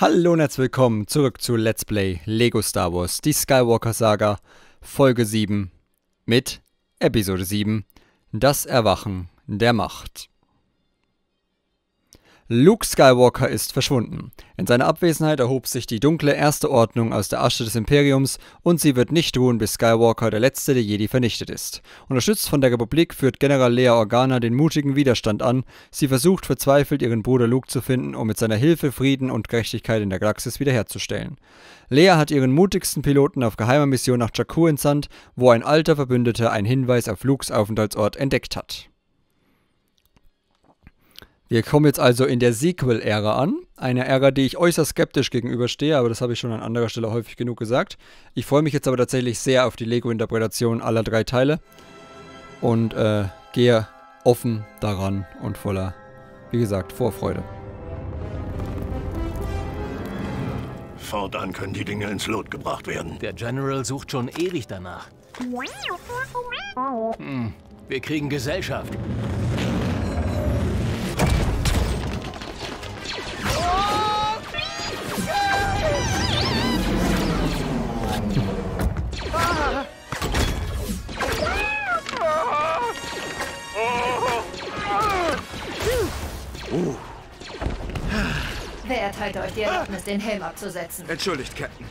Hallo und herzlich willkommen zurück zu Let's Play Lego Star Wars, die Skywalker Saga, Folge 7 mit Episode 7, das Erwachen der Macht. Luke Skywalker ist verschwunden. In seiner Abwesenheit erhob sich die dunkle Erste Ordnung aus der Asche des Imperiums und sie wird nicht ruhen, bis Skywalker, der letzte der Jedi, vernichtet ist. Unterstützt von der Republik führt General Leia Organa den mutigen Widerstand an. Sie versucht verzweifelt, ihren Bruder Luke zu finden, um mit seiner Hilfe Frieden und Gerechtigkeit in der Galaxis wiederherzustellen. Leia hat ihren mutigsten Piloten auf geheimer Mission nach Jakku entsandt, wo ein alter Verbündeter einen Hinweis auf Lukes Aufenthaltsort entdeckt hat. Wir kommen jetzt also in der Sequel-Ära an. Eine Ära, die ich äußerst skeptisch gegenüberstehe, aber das habe ich schon an anderer Stelle häufig genug gesagt. Ich freue mich jetzt aber tatsächlich sehr auf die Lego-Interpretation aller 3 Teile und gehe offen daran und voller, wie gesagt, Vorfreude. Fortan können die Dinge ins Lot gebracht werden. Der General sucht schon ewig danach. Wir kriegen Gesellschaft. Wer erteilt euch die Erlaubnis, den Helm abzusetzen? Entschuldigt, Captain.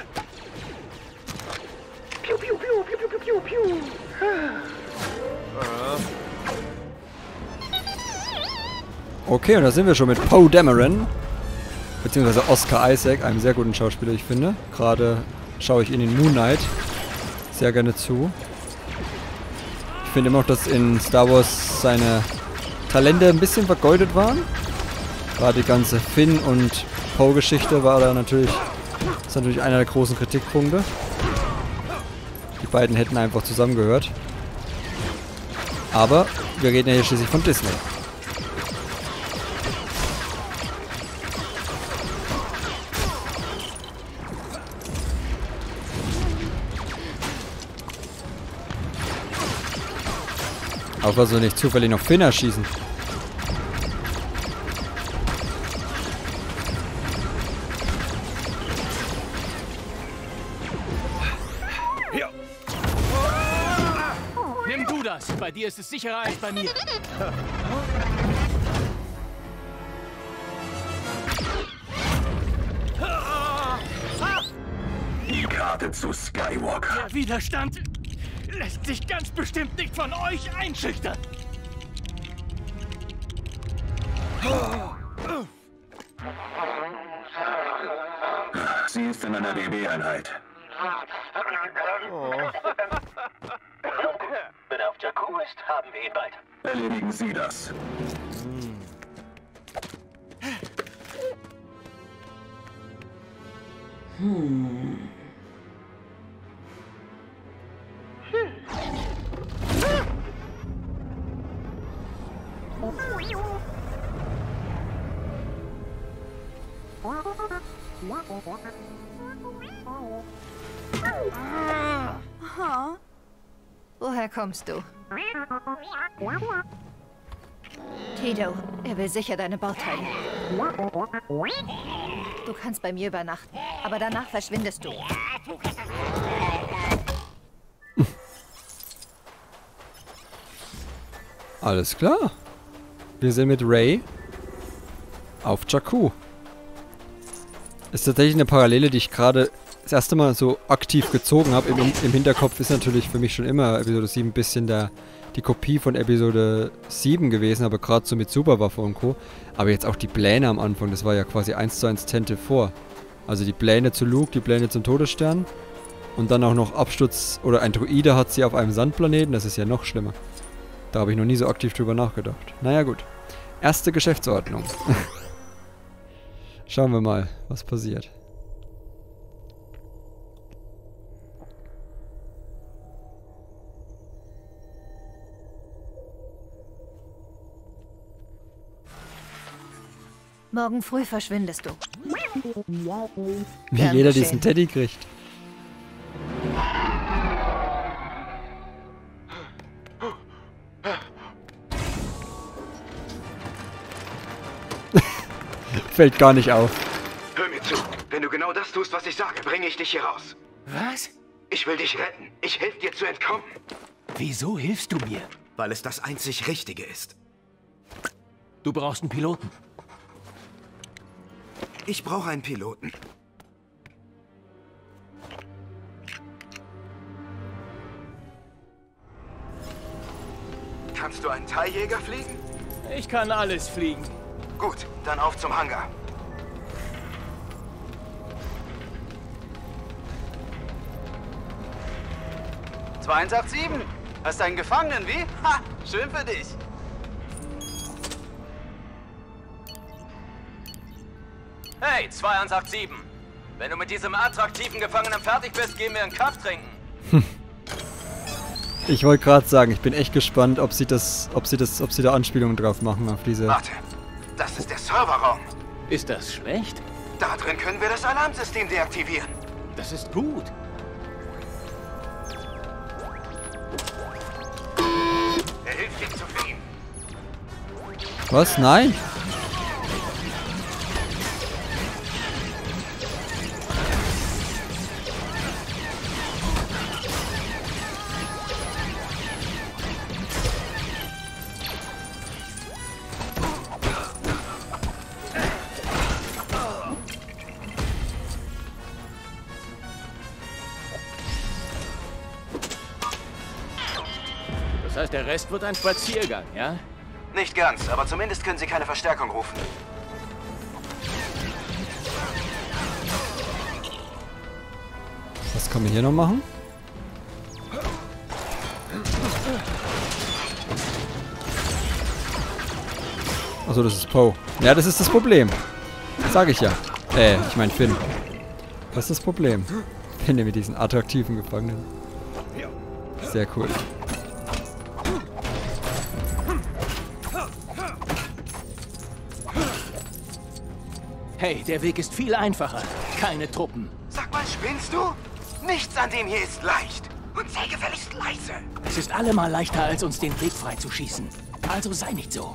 Piu, piu, piu, piu, piu, piu, piu. Okay, und da sind wir schon mit Poe Dameron, beziehungsweise Oscar Isaac, einem sehr guten Schauspieler, ich finde. Gerade schaue ich ihn in Moon Knight sehr gerne zu. Ich finde immer noch, dass in Star Wars seine Talente ein bisschen vergeudet waren. Gerade die ganze Finn- und Poe-Geschichte war da natürlich, ist natürlich einer der großen Kritikpunkte. Die beiden hätten einfach zusammengehört. Aber wir reden ja hier schließlich von Disney. Auch also nicht zufällig noch Finn erschießen. Ja. Nimm du das. Bei dir ist es sicherer als bei mir. Die Karte zu Skywalker. Der Widerstand lässt sich ganz bestimmt nicht von euch einschüchtern. Sie ist in einer DB-Einheit. Wenn er auf Jakku ist, haben wir ihn bald. Erledigen Sie das. Woher kommst du? Tito, er will sicher deine Bauteile. Du kannst bei mir übernachten, aber danach verschwindest du. Alles klar. Wir sind mit Rey auf Jakku. Ist tatsächlich eine Parallele, die ich gerade das erste Mal so aktiv gezogen habe. Im Hinterkopf ist natürlich für mich schon immer Episode 7 ein bisschen die Kopie von Episode 7 gewesen, aber gerade so mit Superwaffe und Co. Aber jetzt auch die Pläne am Anfang, das war ja quasi 1:1 Tente vor. Also die Pläne zu Luke, die Pläne zum Todesstern und dann auch noch Absturz, oder ein Droide hat sie auf einem Sandplaneten, das ist ja noch schlimmer. Da habe ich noch nie so aktiv drüber nachgedacht. Naja gut. Erste Geschäftsordnung. Schauen wir mal, was passiert. Morgen früh verschwindest du. Wie Gern jeder geschehen. diesen Teddy kriegt. Fällt gar nicht auf. Hör mir zu. das tust, was ich sage, bringe ich dich hier raus. Was? Ich will dich retten. Ich helfe dir zu entkommen. Wieso hilfst du mir? Weil es das einzig Richtige ist. Du brauchst einen Piloten. Ich brauche einen Piloten. Kannst du einen TIE-Jäger fliegen? Ich kann alles fliegen. Gut, dann auf zum Hangar. Hast du einen Gefangenen, wie? Ha, schön für dich. Hey, 2187. Wenn du mit diesem attraktiven Gefangenen fertig bist, gehen wir einen Kaffee trinken. Ich wollte gerade sagen, ich bin echt gespannt, ob sie da Anspielungen drauf machen auf diese... Warte, das ist der Serverraum. Ist das schlecht? Da drin können wir das Alarmsystem deaktivieren. Das ist gut. Er hilft dir zu fliehen. Was? Nein? Das heißt, der Rest wird ein Spaziergang, ja? Nicht ganz, aber zumindest können sie keine Verstärkung rufen. Was kann man hier noch machen? Achso, das ist Poe. Ja, das ist das Problem. Sag ich ja. Ich meine Finn. Was ist das Problem? Finde mit diesen attraktiven Gefangenen. Sehr cool. Hey, der Weg ist viel einfacher. Keine Truppen. Sag mal, spinnst du? Nichts an dem hier ist leicht. Und sei gefälligst leise. Es ist allemal leichter, als uns den Weg freizuschießen. Also sei nicht so.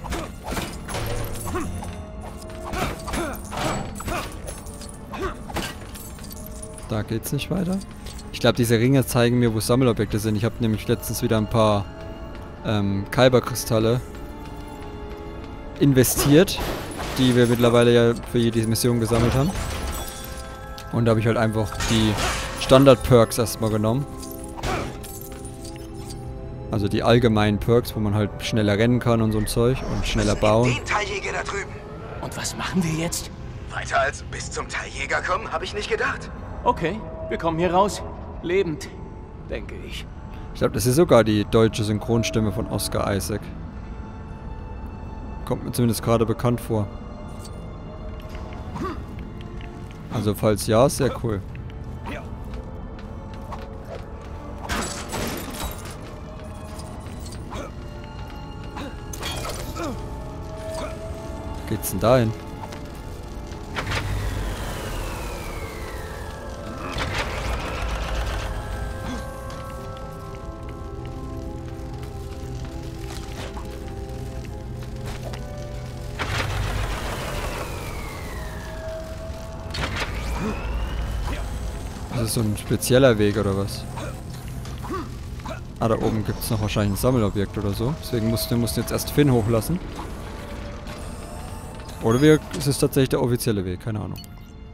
Da geht's nicht weiter. Ich glaube, diese Ringe zeigen mir, wo Sammelobjekte sind. Ich habe nämlich letztens wieder ein paar Kyberkristalle investiert, die wir mittlerweile ja für jede Mission gesammelt haben. Und da habe ich halt einfach die Standard-Perks erstmal genommen. Also die allgemeinen Perks, wo man halt schneller rennen kann und so ein Zeug und schneller bauen. Den TIE-Jäger da drüben. Und was machen wir jetzt? Weiter als bis zum TIE-Jäger kommen, habe ich nicht gedacht. Okay, wir kommen hier raus. Lebend, denke ich. Ich glaube, das ist sogar die deutsche Synchronstimme von Oscar Isaac. Kommt mir zumindest gerade bekannt vor. Also falls ja, sehr cool. Wo geht's denn dahin? Das ist so ein spezieller Weg oder was? Ah, da oben gibt es noch wahrscheinlich ein Sammelobjekt oder so. Deswegen mussten wir jetzt erst Finn hochlassen. Oder es ist tatsächlich der offizielle Weg, keine Ahnung.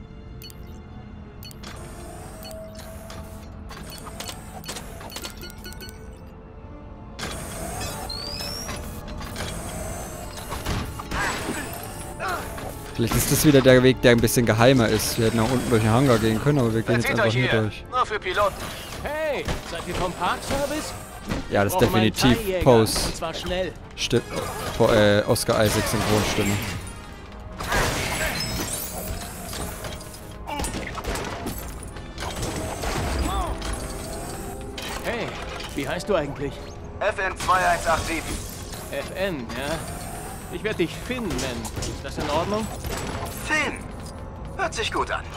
Vielleicht ist das wieder der Weg, der ein bisschen geheimer ist. Wir hätten auch unten durch den Hangar gehen können, aber wir gehen jetzt einfach hier durch. Nur für Piloten. Hey, seid ihr vom Parkservice? Ja, das ist Brauchen einen definitiv TIE-Jäger, Poes. und zwar schnell. Oscar Isaac Synchronstimme. Hey, wie heißt du eigentlich? FN 2187. FN, ja? Ich werde dich Finn nennen. Ist das in Ordnung? Finn. Hört sich gut an.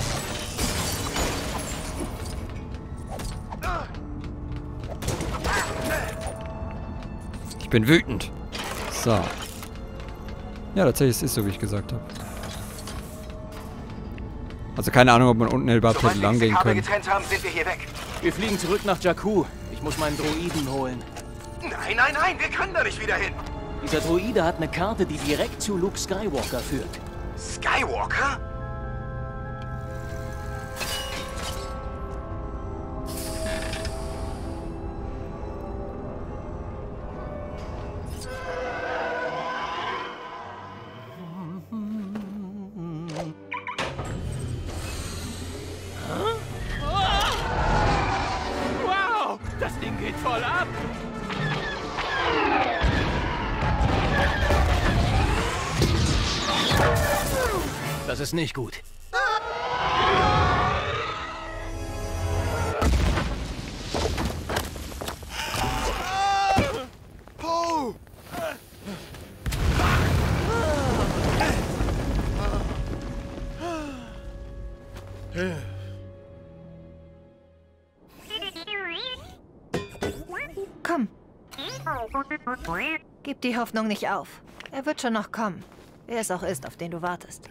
Ich bin wütend. So. Ja, tatsächlich, es ist so, wie ich gesagt habe. Also keine Ahnung, ob man unten überhaupt hätte lang gehen Kabel können. getrennt haben, sind wir hier weg. Wir fliegen zurück nach Jakku. Ich muss meinen Droiden holen. Nein, nein, nein, wir können da nicht wieder hin. Dieser Droide hat eine Karte, die direkt zu Luke Skywalker führt. Skywalker? Wow, das Ding geht voll ab. Das ist nicht gut. Komm. Gib die Hoffnung nicht auf. Er wird schon noch kommen. Wer es auch ist, auf den du wartest.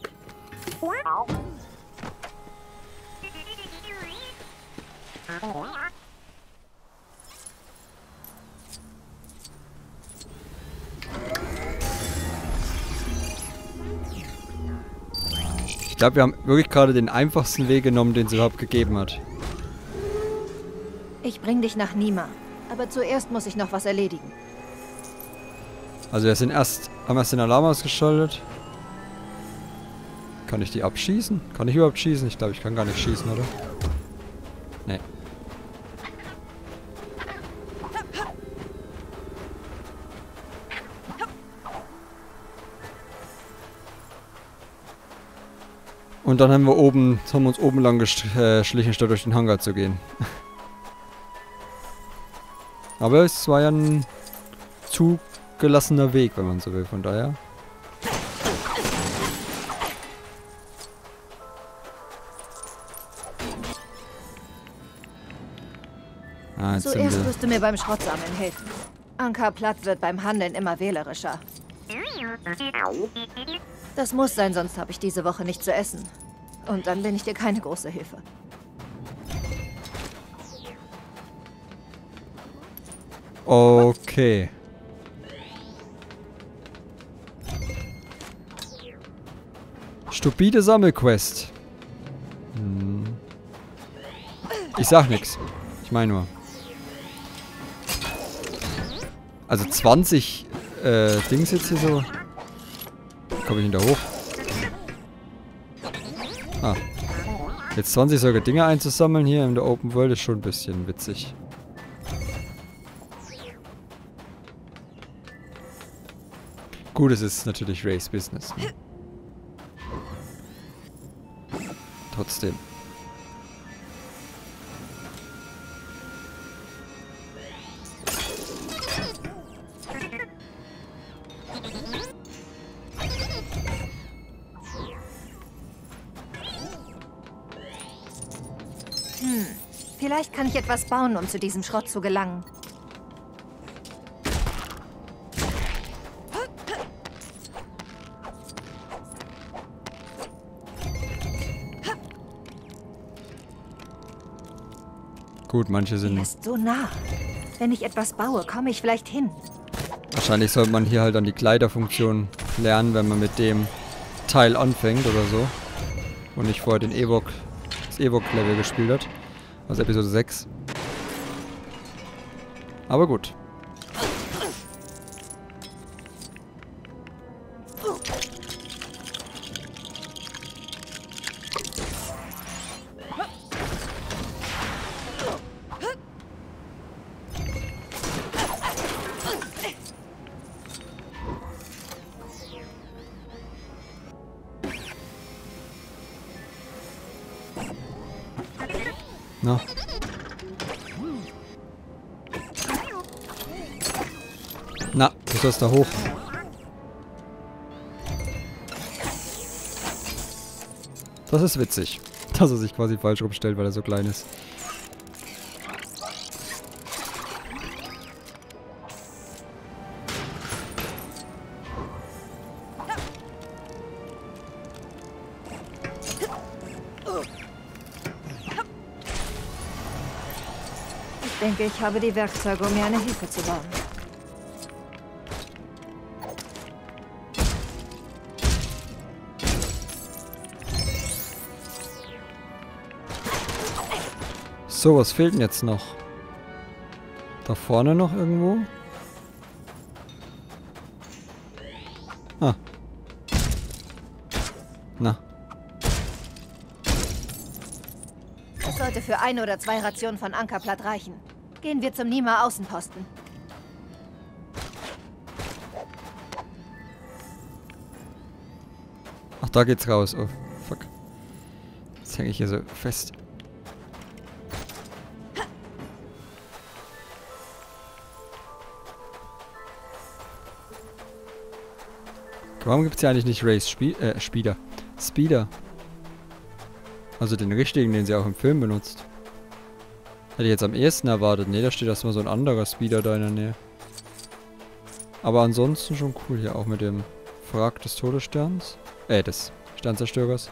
Ich glaube, wir haben wirklich gerade den einfachsten Weg genommen, den es überhaupt gegeben hat. Ich bring dich nach Nima. Aber zuerst muss ich noch was erledigen. Also wir sind haben erst den Alarm ausgeschaltet. Kann ich die abschießen? Kann ich überhaupt schießen? Ich glaube, ich kann gar nicht schießen, oder? Nee. Und dann haben wir uns oben lang geschlichen, statt durch den Hangar zu gehen. Aber es war ja ein zugelassener Weg, wenn man so will, von daher. Ah, jetzt Zuerst sind wir. wirst du mir beim Schrottsammeln helfen. Ankar Platt wird beim Handeln immer wählerischer. Das muss sein, sonst habe ich diese Woche nichts zu essen. Und dann bin ich dir keine große Hilfe. Okay. Stupide Sammelquest. Ich sag nix. Ich meine nur. Also 20 Dings jetzt hier so. Komme ich denn da hoch? Ah. Jetzt 20 solche Dinge einzusammeln hier in der Open World ist schon ein bisschen witzig. Gut, es ist natürlich Race Business. Ne? Trotzdem. Vielleicht kann ich etwas bauen, um zu diesem Schrott zu gelangen. Gut, manche Er sind... ist so nah. Wenn ich etwas baue, komme ich vielleicht hin. Wahrscheinlich sollte man hier halt an die Kleiderfunktion lernen, wenn man mit dem Teil anfängt oder so. Und nicht vorher das Ewok-Level gespielt hat. Also Episode 6. Aber gut. Na. Na, du sollst da hoch. Das ist witzig, dass er sich quasi falsch rumstellt, weil er so klein ist. denke, ich habe die Werkzeuge, um mir eine Hilfe zu bauen. So, was fehlt denn jetzt noch? Da vorne noch irgendwo? Ah. Na. Das sollte für 1 oder 2 Rationen von Ankerplatt reichen. Gehen wir zum Nima Außenposten. Ach, da geht's raus. Oh, fuck. Jetzt hänge ich hier so fest. Warum gibt es ja eigentlich nicht Rays Speeder? Speeder. Also den richtigen, den sie auch im Film benutzt. Hätte ich jetzt am ehesten erwartet. Ne, da steht erstmal so ein anderer Speeder da in der Nähe. Aber ansonsten schon cool hier auch mit dem Wrack des Todessterns. Des Sternzerstörers.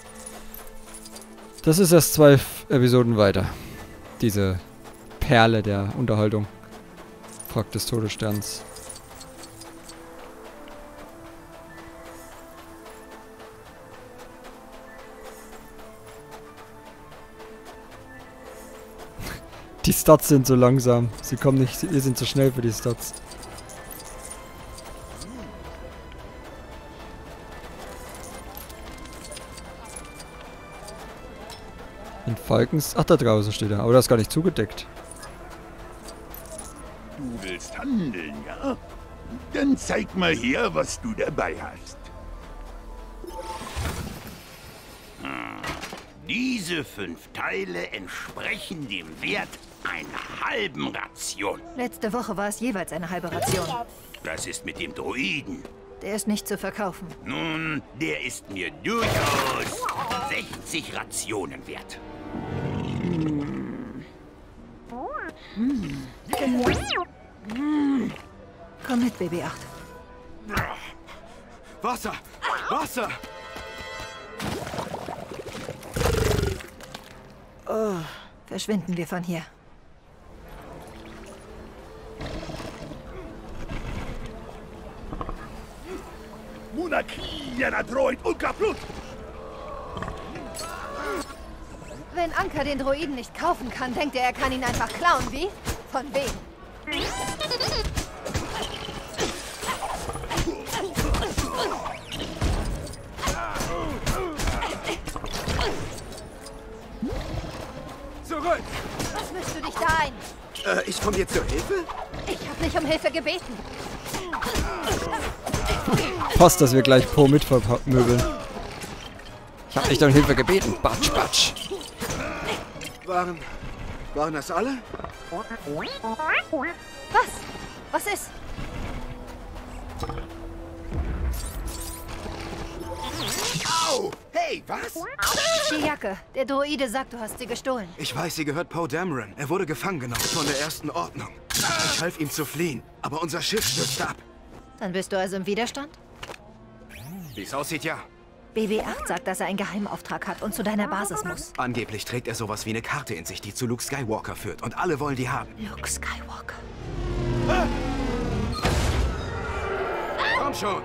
Das ist erst 2 Episoden weiter. Diese Perle der Unterhaltung. Wrack des Todessterns. Die Stats sind so langsam. Sie kommen nicht. Wir sind zu schnell für die Stats. In Falkens. Ach, da draußen steht er. Aber das ist gar nicht zugedeckt. Du willst handeln, ja? Dann zeig mal her, was du dabei hast. Diese 5 Teile entsprechen dem Wert einer halben Ration. Letzte Woche war es jeweils eine halbe Ration. Das ist mit dem Droiden. Der ist nicht zu verkaufen. Nun, der ist mir durchaus 60 Rationen wert. Komm mit, BB-8. Wasser! Wasser! Oh, verschwinden wir von hier. Monarchie, jeder Droid und kaputt! Wenn Anker den Droiden nicht kaufen kann, denkt er kann ihn einfach klauen, wie? Von wem? Zurück! Was mischst du dich da ein? Ich komme dir zur Hilfe? Ich habe nicht um Hilfe gebeten. Passt, dass wir gleich Po mit vermöbeln. Ich hab nicht um Hilfe gebeten. Batsch, batsch. Waren das alle? Was? Was ist? Au! Hey, was? Die Jacke. Der Droide sagt, du hast sie gestohlen. Ich weiß, sie gehört Poe Dameron. Er wurde gefangen genommen von der Ersten Ordnung. Ich half ihm zu fliehen, aber unser Schiff stürzte ab. Dann bist du also im Widerstand? Wie es aussieht, ja. BB-8 sagt, dass er einen Geheimauftrag hat und zu deiner Basis muss. Angeblich trägt er sowas wie eine Karte in sich, die zu Luke Skywalker führt. Und alle wollen die haben. Luke Skywalker. Komm schon!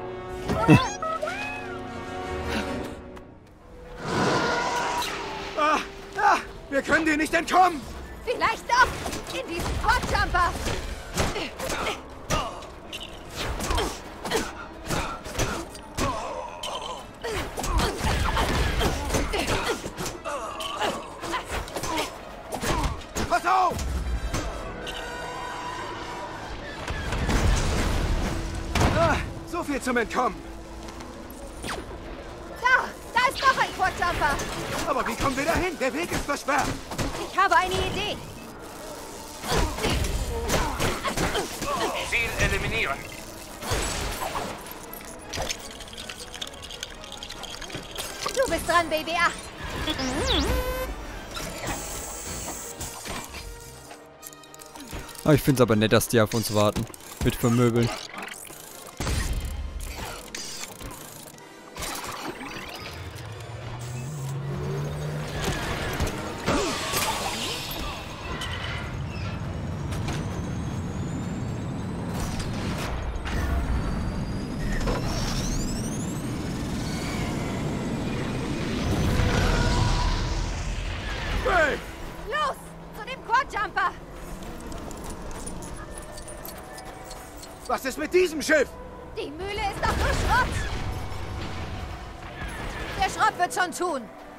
Wir können dir nicht entkommen! Vielleicht doch! In diesen Quadjumper! Pass auf! So viel zum Entkommen. Da ist noch ein Quadjumper! Aber wie kommen wir dahin? Der Weg ist versperrt. Ich habe eine Idee. Ziel eliminieren. Du bist dran, BB-8. Oh, ich find's aber nett, dass die auf uns warten. Mit vermöbeln. diesem Schiff! Die Mühle ist doch nur Schrott! Der Schrott wird schon tun!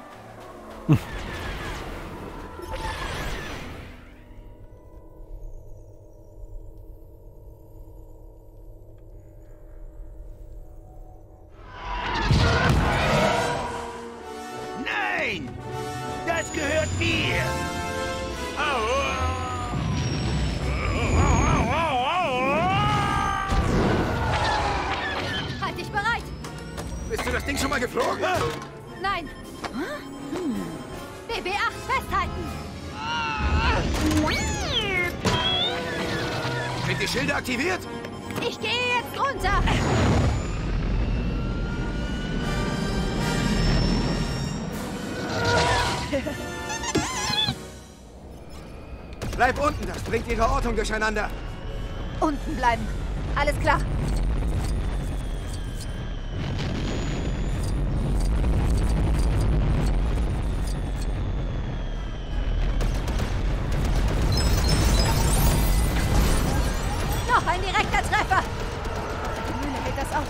Nein! Das gehört mir! Halt dich bereit! Bist du das Ding schon mal geflogen? Nein! BB-8 festhalten! Sind die Schilde aktiviert? Ich gehe jetzt runter! Bleib unten, das bringt ihre Ortung durcheinander. Unten bleiben. Alles klar. Noch ein direkter Treffer. Die Mühle geht das aus.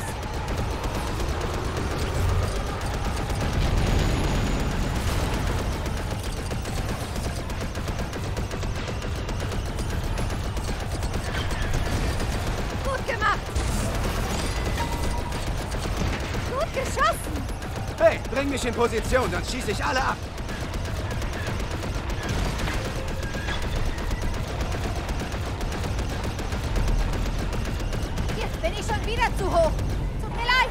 Gut gemacht. Gut geschossen. Hey, bring mich in Position, dann schieße ich alle ab. Jetzt bin ich schon wieder zu hoch. Tut mir leid.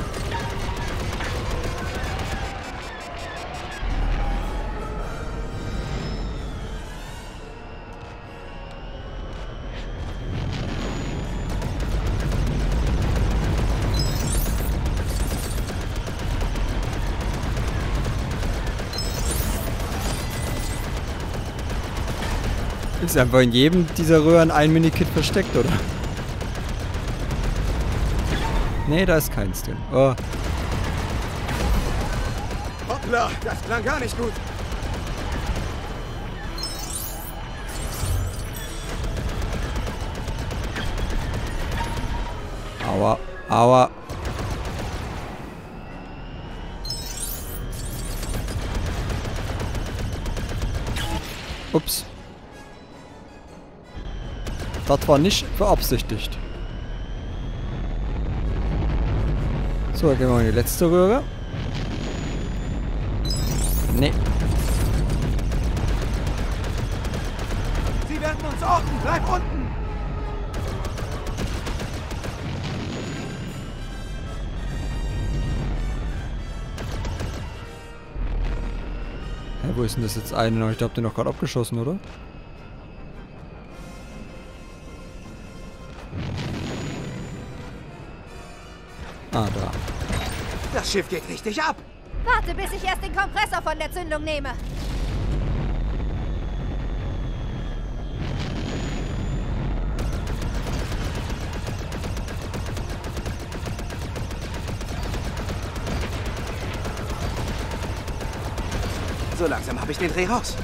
Ist einfach in jedem dieser Röhren ein Minikit versteckt, oder? Nee, da ist keins drin. Oh. Hoppla, das klang gar nicht gut. Aua, aua. Ups. Das war nicht beabsichtigt. So, dann gehen wir in die letzte Röhre. Nee. Sie werden uns orten, bleib unten. Hä, wo ist denn das jetzt eine noch? Ich glaube, den noch gerade abgeschossen, oder? Ah, da. Das Schiff geht richtig ab. Warte, bis ich erst den Kompressor von der Zündung nehme. So langsam habe ich den Dreh raus.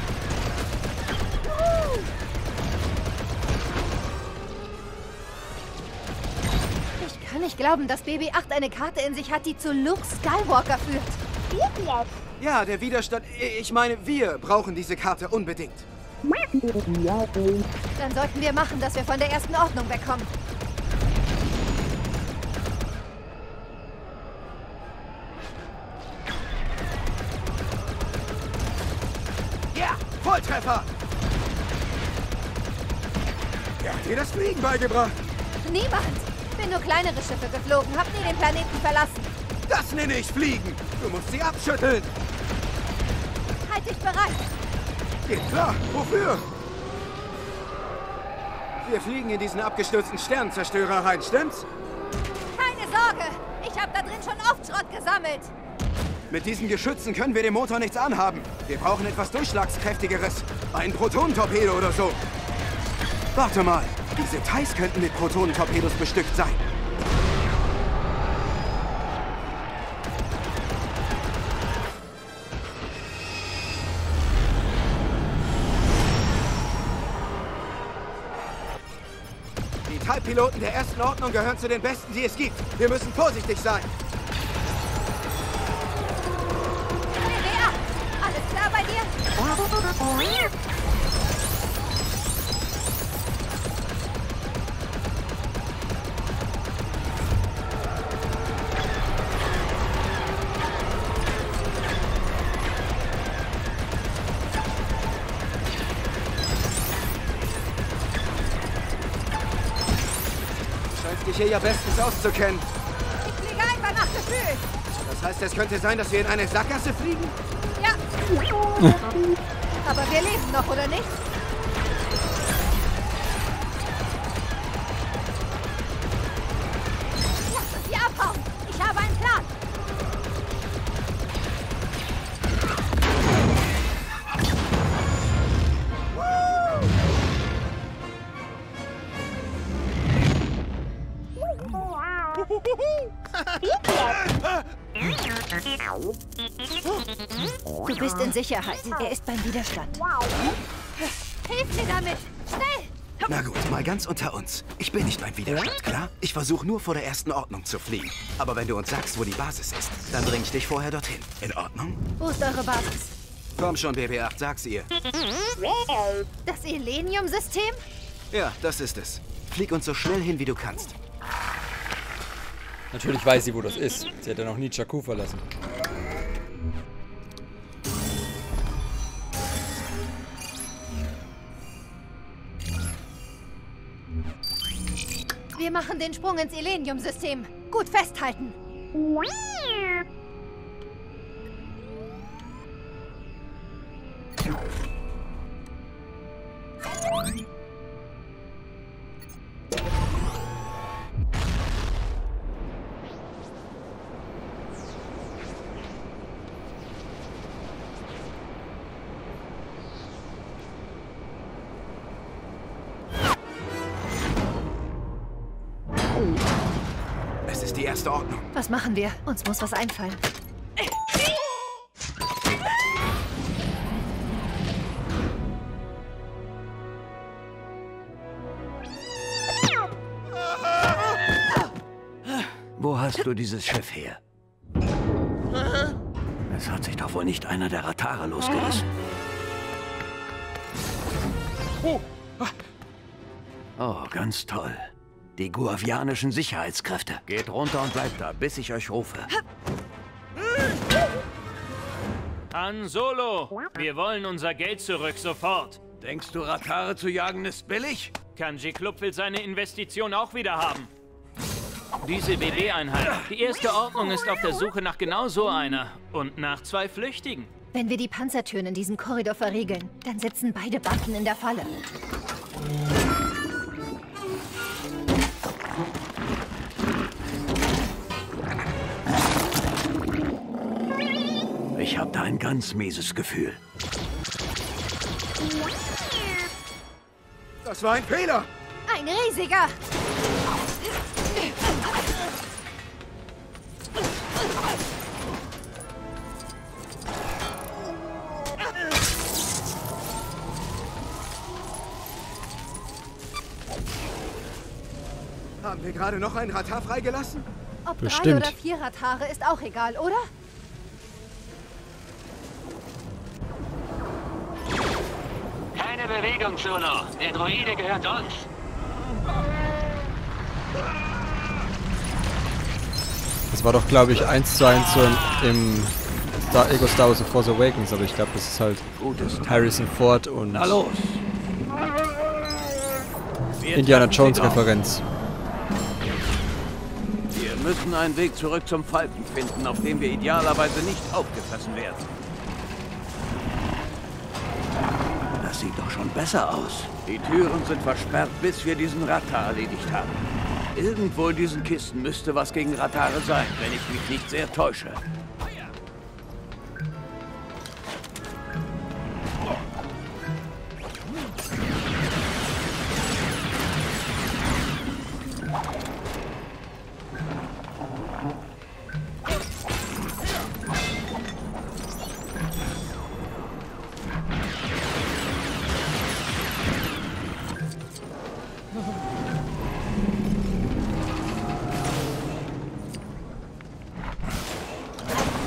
Ich kann nicht glauben, dass BB-8 eine Karte in sich hat, die zu Luke Skywalker führt. Ja, der Widerstand, ich meine, wir brauchen diese Karte unbedingt. Dann sollten wir machen, dass wir von der ersten Ordnung wegkommen. Ja, Volltreffer! Wer hat dir das Fliegen beigebracht? Niemand! Bin nur kleinere Schiffe geflogen, hab nie den Planeten verlassen. Das nenne ich Fliegen. Du musst sie abschütteln. Halt dich bereit! Geht klar. Wofür? Wir fliegen in diesen abgestürzten Sternenzerstörer rein, stimmt's? Keine Sorge! Ich habe da drin schon oft Schrott gesammelt. Mit diesen Geschützen können wir dem Motor nichts anhaben. Wir brauchen etwas Durchschlagskräftigeres. Ein Protonentorpedo oder so. Warte mal. Diese Thais könnten mit Protonentorpedos bestückt sein. Die Piloten der ersten Ordnung gehören zu den besten, die es gibt. Wir müssen vorsichtig sein. BB8, alles klar bei dir? Scheint dich hier ja bestens auszukennen. Ich fliege einfach nach Gefühl. Das heißt, es könnte sein, dass wir in eine Sackgasse fliegen? Ja. Aber wir leben noch, oder nicht? Lass uns hier abhauen. Ich habe einen Plan. Du bist in Sicherheit. Er ist beim Widerstand. Hilf mir damit! Schnell! Na gut, mal ganz unter uns. Ich bin nicht beim Widerstand, klar? Ich versuche nur vor der ersten Ordnung zu fliehen. Aber wenn du uns sagst, wo die Basis ist, dann bring ich dich vorher dorthin. In Ordnung? Wo ist eure Basis? Komm schon, BB8, sag's ihr. Das Elenium-System? Ja, das ist es. Flieg uns so schnell hin, wie du kannst. Natürlich weiß sie, wo das ist. Sie hat ja noch nie Jakku verlassen. Wir machen den Sprung ins Elenium-System. Gut festhalten. Es ist die erste Ordnung. Was machen wir? Uns muss was einfallen. Wo hast du dieses Schiff her? Es hat sich doch wohl nicht einer der Ratare losgerissen. Oh, ganz toll. Die guavianischen Sicherheitskräfte. Geht runter und bleibt da, bis ich euch rufe. Han Solo, wir wollen unser Geld zurück, sofort. Denkst du, Ratare zu jagen ist billig? Kanji Club will seine Investition auch wieder haben. Diese BB-Einheit. Die erste Ordnung ist auf der Suche nach genau so einer. Und nach 2 Flüchtigen. Wenn wir die Panzertüren in diesem Korridor verriegeln, dann sitzen beide Banden in der Falle. Ich habe da ein ganz mieses Gefühl. Das war ein Fehler. Ein riesiger! Haben wir gerade noch einen Ratar freigelassen? Ob Bestimmt. 3 oder 4 Ratare ist auch egal, oder? Keine Bewegung, Solo. Der Droide gehört uns. Das war doch, glaube ich, 1:1 so im Ego Star Wars The Force Awakens, aber ich glaube, das ist halt Harrison Ford und Na los! Indiana Jones Referenz. Wir müssen einen Weg zurück zum Falken finden, auf dem wir idealerweise nicht aufgefressen werden. Das sieht doch schon besser aus. Die Türen sind versperrt, bis wir diesen Ratar erledigt haben. Irgendwo in diesen Kisten müsste was gegen Ratare sein, wenn ich mich nicht sehr täusche.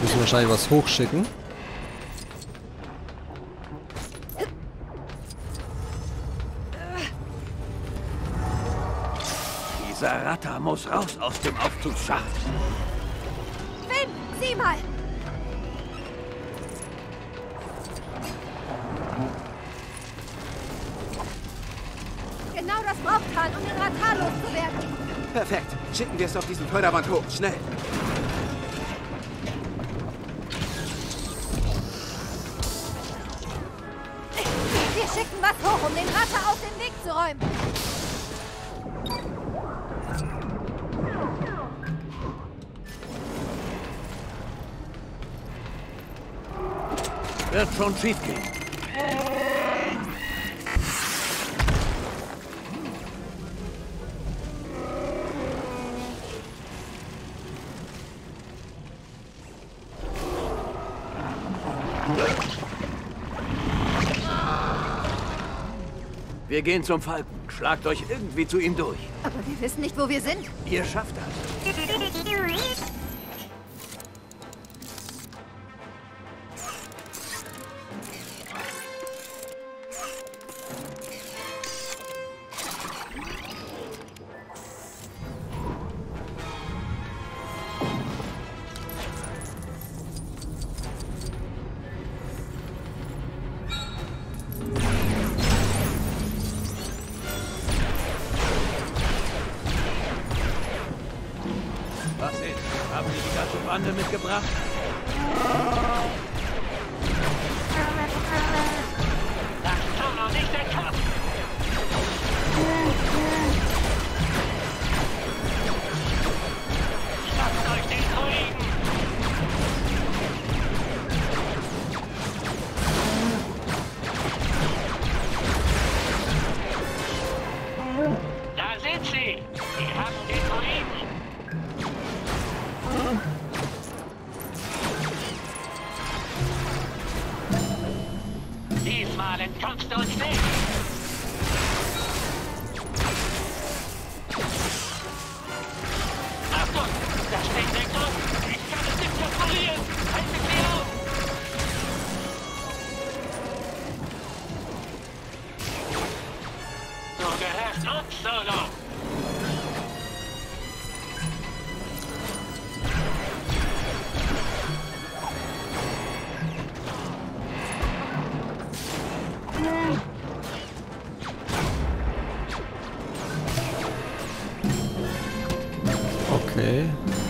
Müssen wahrscheinlich was hochschicken. Dieser Ratter muss raus aus dem Aufzugsschacht. Finn, sieh mal! Genau das braucht Han, um den Ratar loszuwerden. Perfekt. Schicken wir es auf diesen Förderband hoch. Schnell. Wir schicken was hoch, um den Ratar aus dem Weg zu räumen. Wird schon schief gehen. Wir gehen zum Falken. Schlagt euch irgendwie zu ihm durch. Aber wir wissen nicht, wo wir sind. Ihr schafft das. Was ist? Haben Sie die ganze Bande mitgebracht? Das ist doch noch nicht der Kampf. Schnappt euch den Druiden. Da sind sie. Die haben den Druiden. Diesmal entkommst du uns nicht. Achtung, das Ding deckt uns. Ich kann es nicht kontrollieren. Haltet sie auf. Du gehörst uns, Solo. Okay.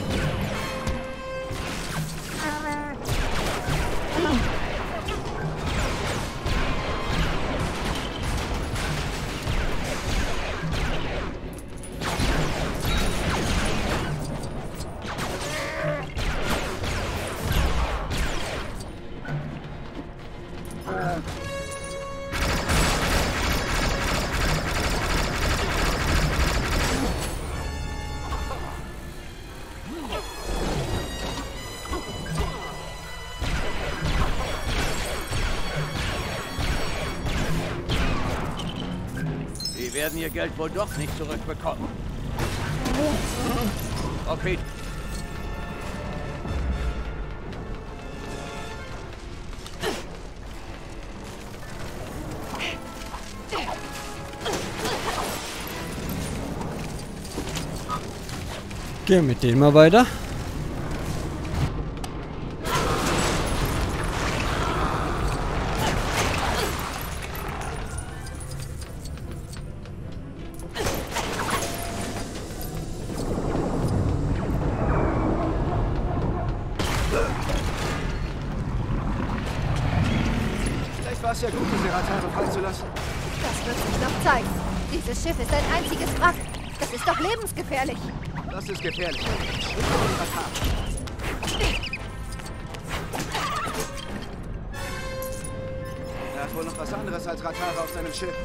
Sie werden ihr Geld wohl doch nicht zurückbekommen. Okay. Gehen wir mit denen mal weiter. Vielleicht war es ja gut, diese Ratare fallen zu lassen. Das wird sich noch zeigen. Dieses Schiff ist ein einziges Wrack. Das ist doch lebensgefährlich. Das ist gefährlich. Ich habe die Ratare. Er hat wohl noch was anderes als Ratare auf seinem Schiff.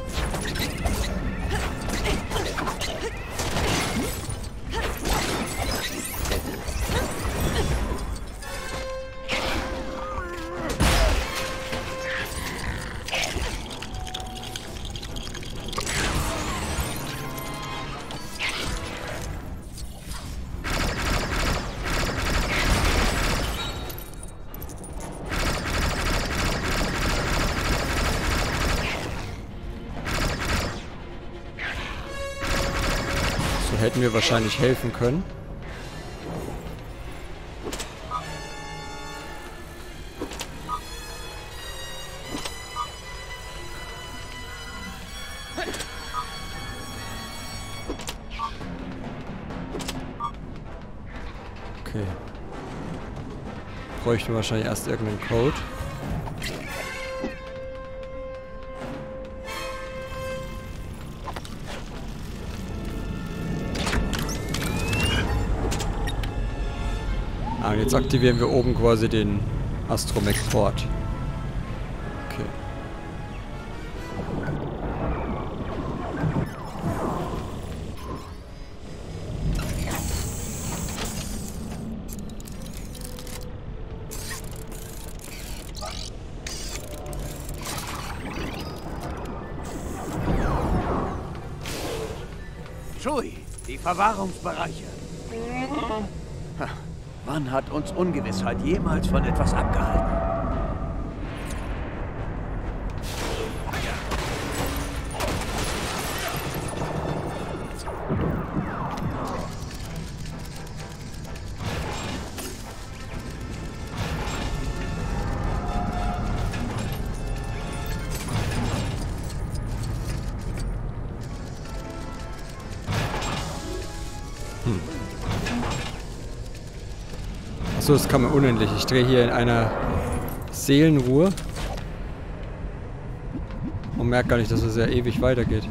hätten wir wahrscheinlich helfen können. Okay. Bräuchten wir wahrscheinlich erst irgendeinen Code. Ah, und jetzt aktivieren wir oben quasi den Astromech-Port. Okay. Shui, die Verwahrungsbereiche. Ha, wann hat uns Ungewissheit jemals von etwas abgehalten? Achso, das kann man unendlich. Ich drehe hier in einer Seelenruhe und merke gar nicht, dass es ja ewig weitergeht.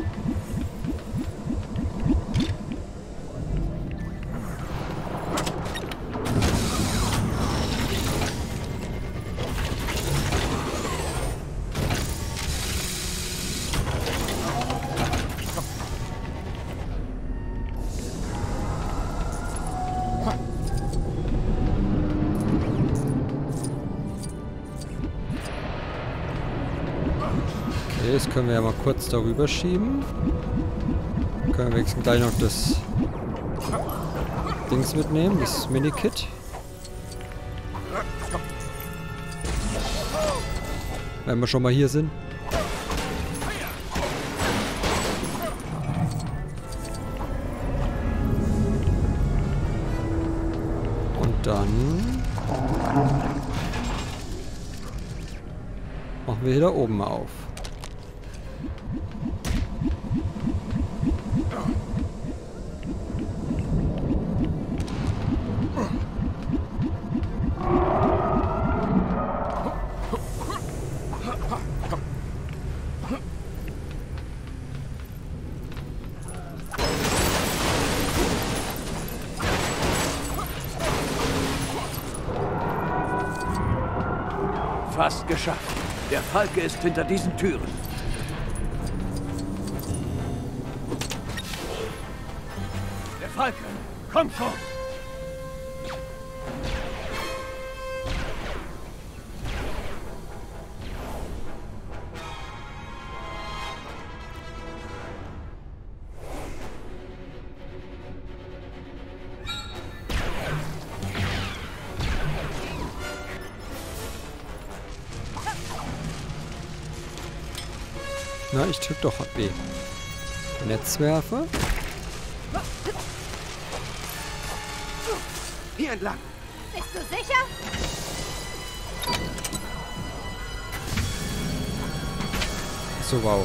Okay, das können wir ja mal kurz darüber schieben. Können wir wenigstens gleich noch das Dings mitnehmen, das Mini-Kit. Wenn wir schon mal hier sind. Und dann machen wir hier da oben mal auf. Fast geschafft. Der Falke ist hinter diesen Türen. Der Falke, komm schon! Na, ich drück doch B. Netzwerfer. Hier entlang. Bist du sicher? So, wow.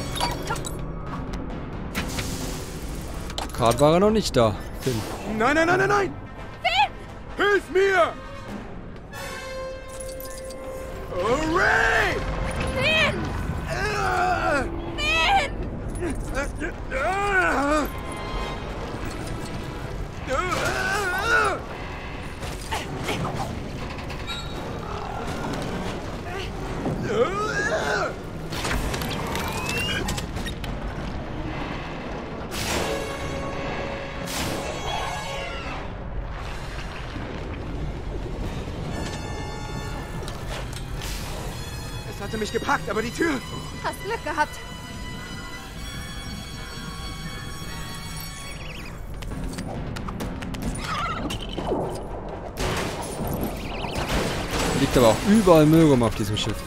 Gerade war er noch nicht da, Finn. Nein, nein, nein, nein, nein! Finn! Hilf mir! Oh, Ray! Finn! Es hatte mich gepackt, aber die Tür... Hast Glück gehabt. Liegt aber auch überall Müll rum auf diesem Schiff.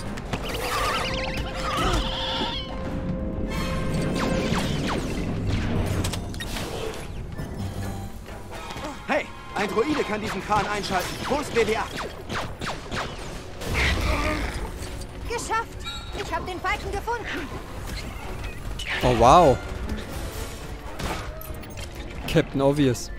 Ein Droide kann diesen Kran einschalten. Wo ist BB-8? Geschafft! Ich habe den Falken gefunden. Oh, wow. Captain Obvious.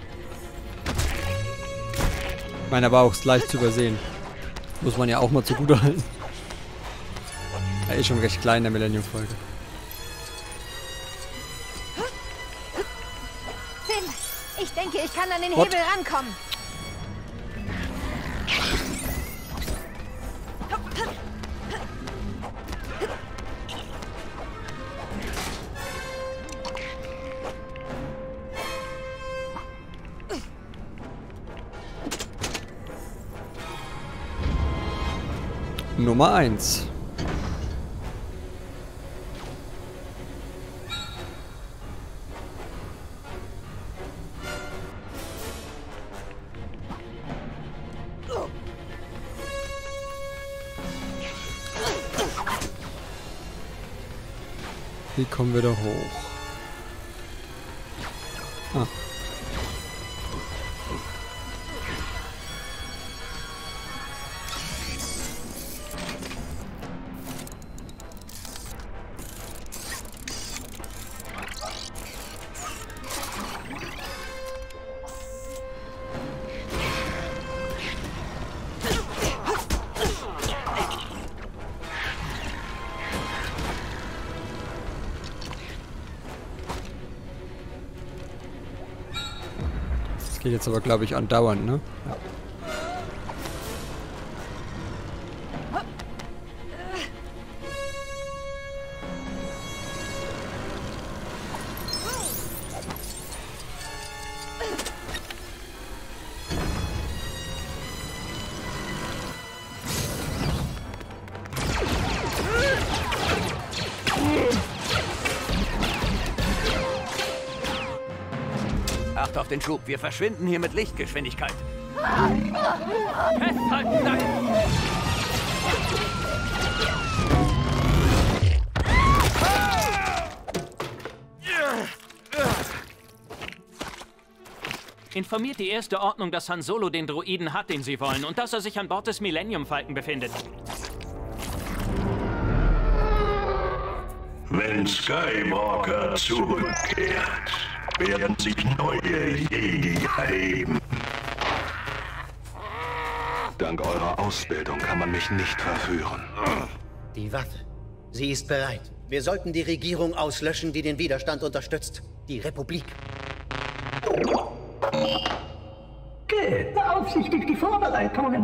Meiner war auch leicht zu übersehen. Muss man ja auch mal zugute halten. Er ist schon recht klein in der Millennium-Folge. Finn, ich denke, ich kann an den Hebel rankommen. Nummer 1. Wie kommen wir da hoch? Ah. Geht jetzt aber, glaube ich, andauernd, ne? Ja. Acht auf den Schub. Wir verschwinden hier mit Lichtgeschwindigkeit. Festhalten, nein! Informiert die erste Ordnung, dass Han Solo den Droiden hat, den sie wollen, und dass er sich an Bord des Millennium Falken befindet. Wenn Skywalker zurückkehrt, werden sich neue Jedi erheben. Dank eurer Ausbildung kann man mich nicht verführen. Die Waffe. Sie ist bereit. Wir sollten die Regierung auslöschen, die den Widerstand unterstützt. Die Republik. Geh, beaufsichtigt die Vorbereitungen.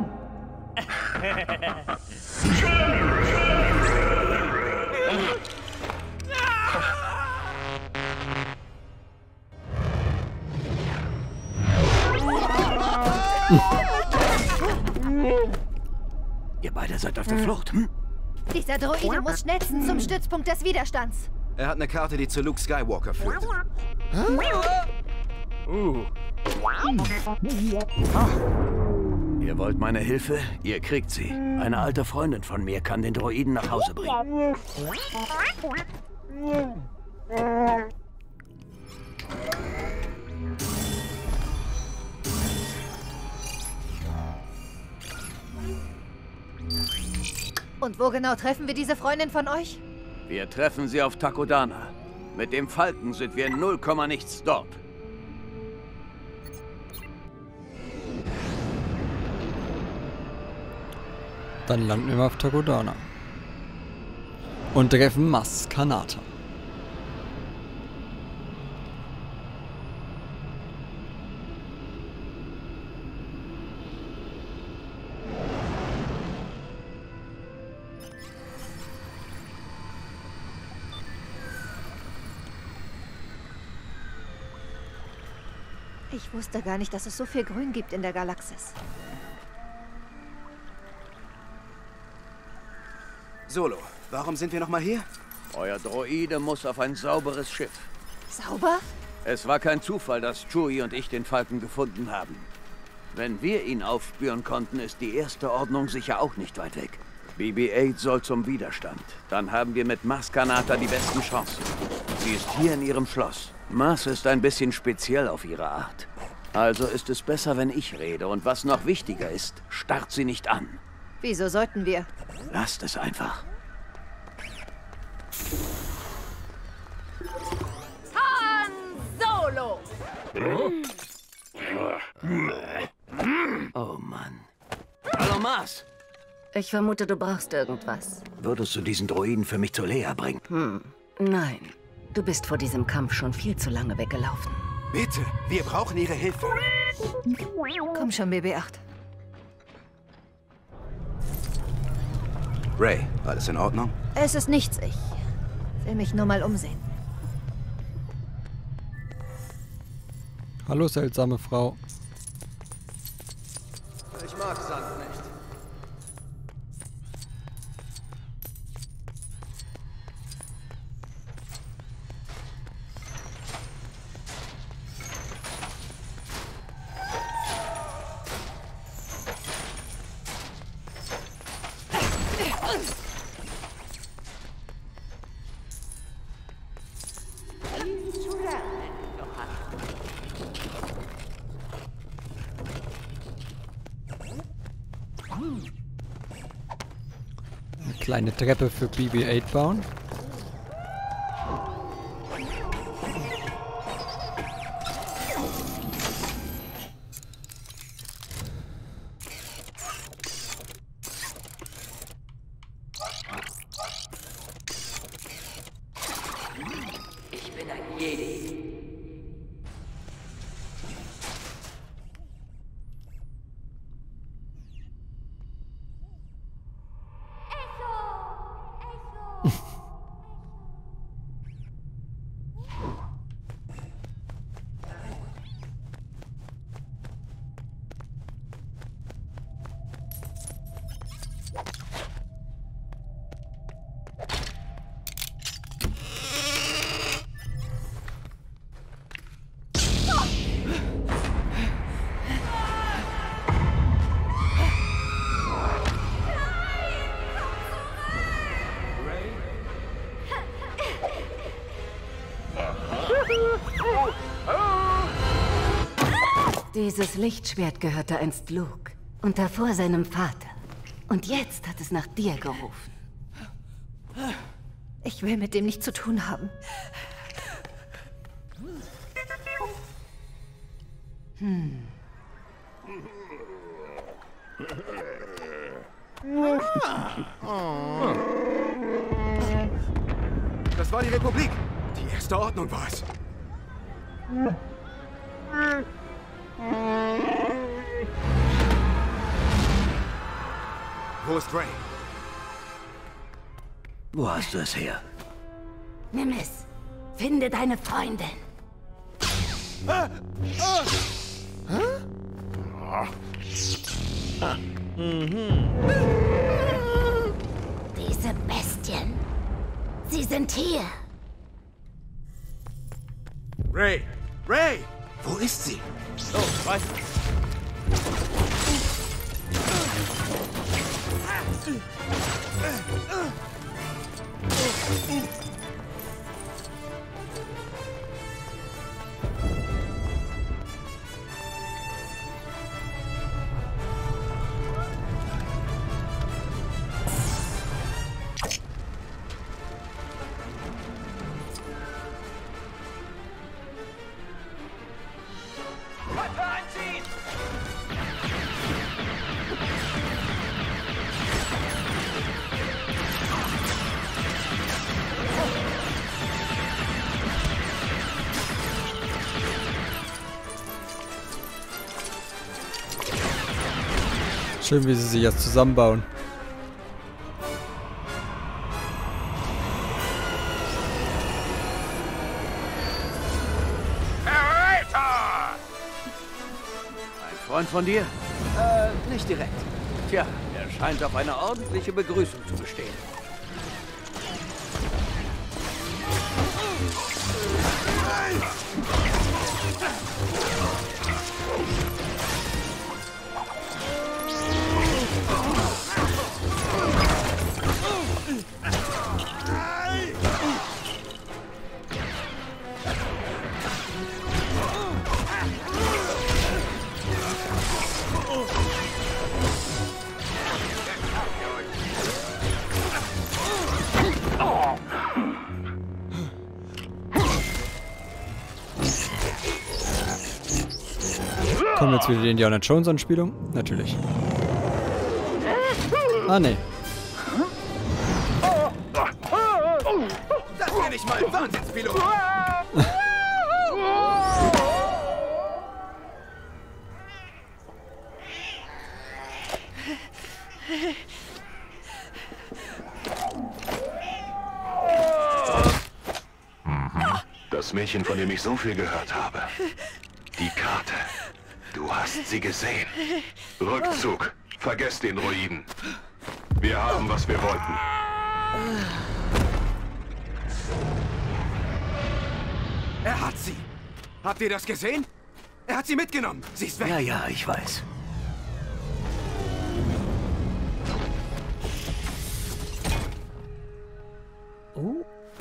Ihr beide seid auf der Flucht, hm? Dieser Droide muss schnellstens zum Stützpunkt des Widerstands. Er hat eine Karte, die zu Luke Skywalker führt. Ihr wollt meine Hilfe? Ihr kriegt sie. Eine alte Freundin von mir kann den Droiden nach Hause bringen. Und wo genau treffen wir diese Freundin von euch? Wir treffen sie auf Takodana. Mit dem Falken sind wir in 0, nichts dort. Dann landen wir auf Takodana. Und treffen Maz Kanata. Ich wusste gar nicht, dass es so viel Grün gibt in der Galaxis. Solo, warum sind wir nochmal hier? Euer Droide muss auf ein sauberes Schiff. Sauber? Es war kein Zufall, dass Chewie und ich den Falken gefunden haben. Wenn wir ihn aufspüren konnten, ist die erste Ordnung sicher auch nicht weit weg. BB-8 soll zum Widerstand. Dann haben wir mit Maz Kanata die besten Chancen. Sie ist hier in ihrem Schloss. Maz ist ein bisschen speziell auf ihre Art. Also ist es besser, wenn ich rede. Und was noch wichtiger ist, starrt sie nicht an. Wieso sollten wir? Lasst es einfach. Han Solo! Oh Mann. Hallo Mars. Ich vermute, du brauchst irgendwas. Würdest du diesen Droiden für mich zu Lea bringen? Nein. Du bist vor diesem Kampf schon viel zu lange weggelaufen. Bitte, wir brauchen Ihre Hilfe. Komm schon, BB-8. Ray, alles in Ordnung? Es ist nichts, ich will mich nur mal umsehen. Hallo, seltsame Frau. Ich mag Sand nicht. Eine kleine Treppe für BB-8 bauen. Ich bin ein Jedi. Dieses Lichtschwert gehörte einst Luke und davor seinem Vater. Und jetzt hat es nach dir gerufen. Ich will mit dem nichts zu tun haben. Das war die Republik. Die erste Ordnung war es. Wo ist Ray? Wo hast du es her? Nimm es. Finde deine Freundin. Diese Bestien. Sie sind hier. Ray! Ray! Wo ist sie? Oh, weiter. Schön, wie sie sich jetzt zusammenbauen. Ein Freund von dir? Nicht direkt. Tja, er scheint auf eine ordentliche Begrüßung zu bestehen. Kommen jetzt wieder die Indiana Jones Anspielung? Natürlich. Ah, nee. Das bin ich mal ein Wahnsinnspilot. Das Mädchen, von dem ich so viel gehört habe. Die Karte. Du hast sie gesehen. Rückzug. Vergesst den Droiden. Wir haben, was wir wollten. Er hat sie. Habt ihr das gesehen? Er hat sie mitgenommen. Sie ist weg. Ja, ja, ich weiß. Oh.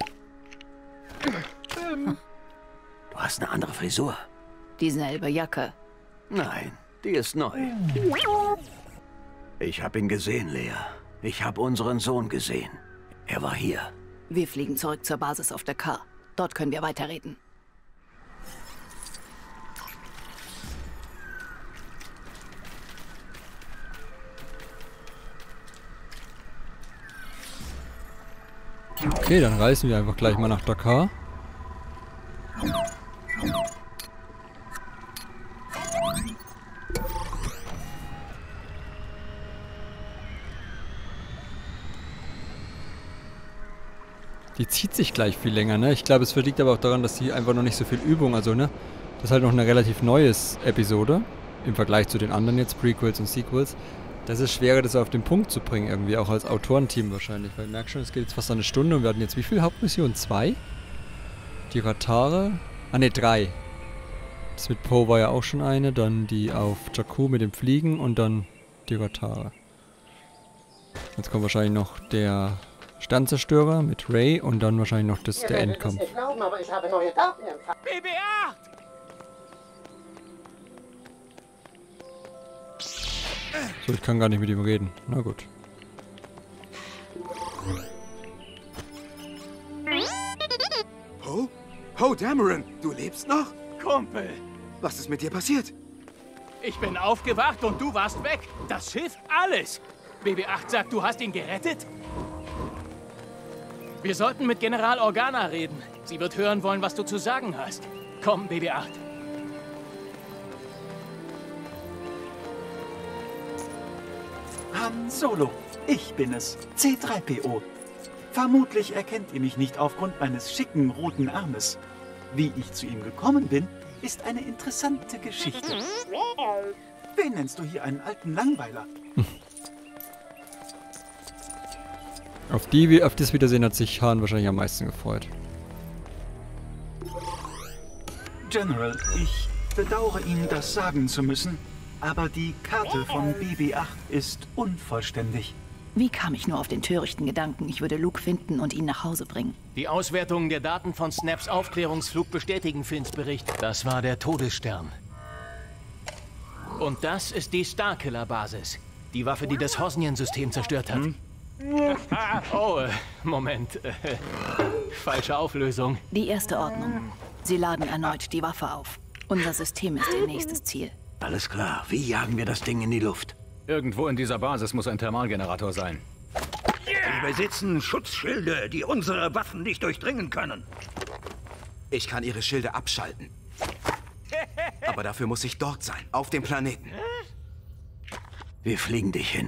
Du hast eine andere Frisur. Dieselbe Jacke. Nein, die ist neu. Ich habe ihn gesehen, Lea. Ich habe unseren Sohn gesehen. Er war hier. Wir fliegen zurück zur Basis auf der K. Dort können wir weiterreden. Okay, dann reisen wir einfach gleich mal nach Dakar. Die zieht sich gleich viel länger, ne? Ich glaube, es liegt aber auch daran, dass sie einfach noch nicht so viel Übung, also, ne? Das ist halt noch eine relativ neues Episode. Im Vergleich zu den anderen jetzt, Prequels und Sequels. Das ist schwerer, das auf den Punkt zu bringen, irgendwie, auch als Autorenteam wahrscheinlich. Weil ich merke schon, es geht jetzt fast eine Stunde und wir hatten jetzt wie viele Hauptmissionen? 2? Die Ratare? Ah, ne, 3. Das mit Poe war ja auch schon eine, dann die auf Jakku mit dem Fliegen und dann die Ratare. Jetzt kommt wahrscheinlich noch der Sternzerstörer mit Rey und dann wahrscheinlich noch der Endkampf. Ich glauben, aber ich habe neue Daten empfangen. BB-8! So, ich kann gar nicht mit ihm reden. Na gut. Poe? Poe Dameron, du lebst noch? Kumpel! Was ist mit dir passiert? Ich bin aufgewacht und du warst weg. Das Schiff, alles. BB-8 sagt, du hast ihn gerettet? Wir sollten mit General Organa reden. Sie wird hören wollen, was du zu sagen hast. Komm, BB-8. Han Solo, ich bin es, C-3PO. Vermutlich erkennt ihr mich nicht aufgrund meines schicken roten Armes. Wie ich zu ihm gekommen bin, ist eine interessante Geschichte. Wen nennst du hier einen alten Langweiler? Auf das Wiedersehen hat sich Han wahrscheinlich am meisten gefreut. General, ich bedauere Ihnen, das sagen zu müssen, aber die Karte von BB-8 ist unvollständig. Wie kam ich nur auf den törichten Gedanken, ich würde Luke finden und ihn nach Hause bringen? Die Auswertungen der Daten von Snaps Aufklärungsflug bestätigen Finns Bericht. Das war der Todesstern. Und das ist die Starkiller-Basis. Die Waffe, die das Hosnian-System zerstört hat. Oh, Moment. Falsche Auflösung. Die erste Ordnung. Sie laden erneut die Waffe auf. Unser System ist ihr nächstes Ziel. Alles klar. Wie jagen wir das Ding in die Luft? Irgendwo in dieser Basis muss ein Thermalgenerator sein. Wir besitzen Schutzschilde, die unsere Waffen nicht durchdringen können. Ich kann ihre Schilde abschalten. Aber dafür muss ich dort sein, auf dem Planeten. Wir fliegen dich hin.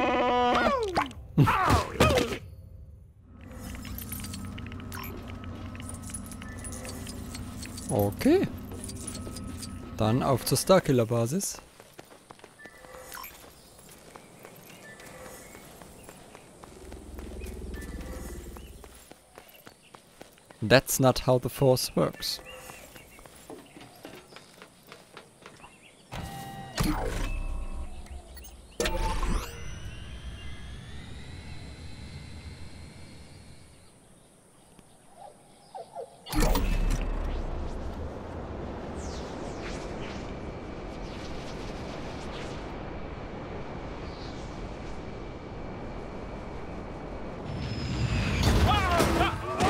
Okay. Dann auf zur Starkiller-Basis. That's not how the Force works.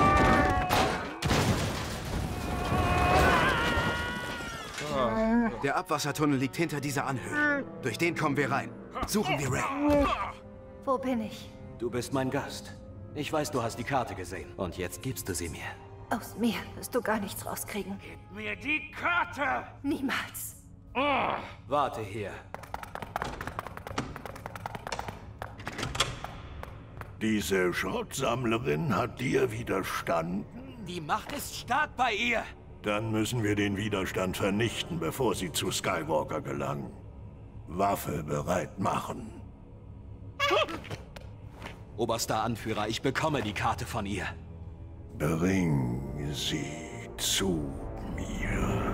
Der Abwassertunnel liegt hinter dieser Anhöhe. Durch den kommen wir rein. Suchen wir Ray. Wo bin ich? Du bist mein Gast. Ich weiß, du hast die Karte gesehen. Und jetzt gibst du sie mir. Aus mir wirst du gar nichts rauskriegen. Gib mir die Karte! Niemals. Warte hier. Diese Schrottsammlerin hat dir widerstanden? Die Macht ist stark bei ihr. Dann müssen wir den Widerstand vernichten, bevor sie zu Skywalker gelangen. Waffe bereit machen. Oberster Anführer, ich bekomme die Karte von ihr. Bring sie zu mir.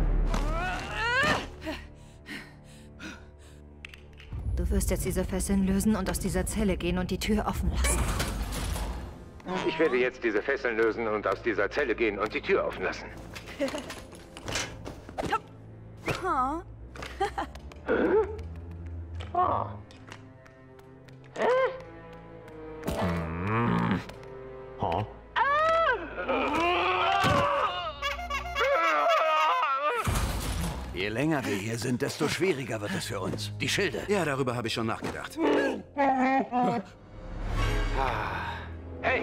Du wirst jetzt diese Fesseln lösen und aus dieser Zelle gehen und die Tür offen lassen. Ich werde jetzt diese Fesseln lösen und aus dieser Zelle gehen und die Tür offen lassen. Oh. Oh. Oh. Je länger wir hier sind, desto schwieriger wird es für uns. Die Schilde. Ja, darüber habe ich schon nachgedacht. Hey!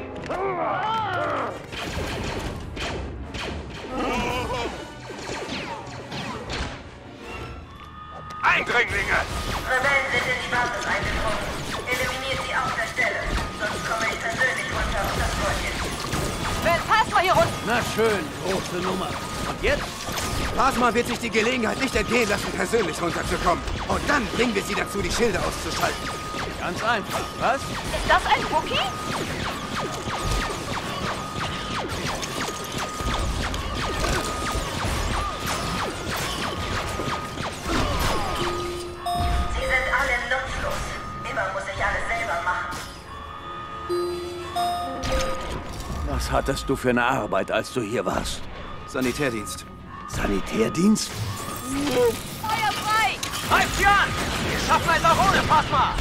Eindringlinge! Rebellen sind in die Basis eingedrungen. Eliminiert sie auf der Stelle. Sonst komme ich persönlich runter und das Vorgehen. Wer ist Phasma hier unten? Na schön, große Nummer. Und jetzt? Phasma wird sich die Gelegenheit nicht entgehen lassen, persönlich runterzukommen. Und dann bringen wir sie dazu, die Schilde auszuschalten. Ganz einfach, was? Ist das ein Wookie? Sie sind alle nutzlos. Immer muss ich alles selber machen. Was hattest du für eine Arbeit, als du hier warst? Sanitärdienst. Sanitärdienst? Feuer frei! Greift sie an! Wir schaffen es auch ohne Phasma!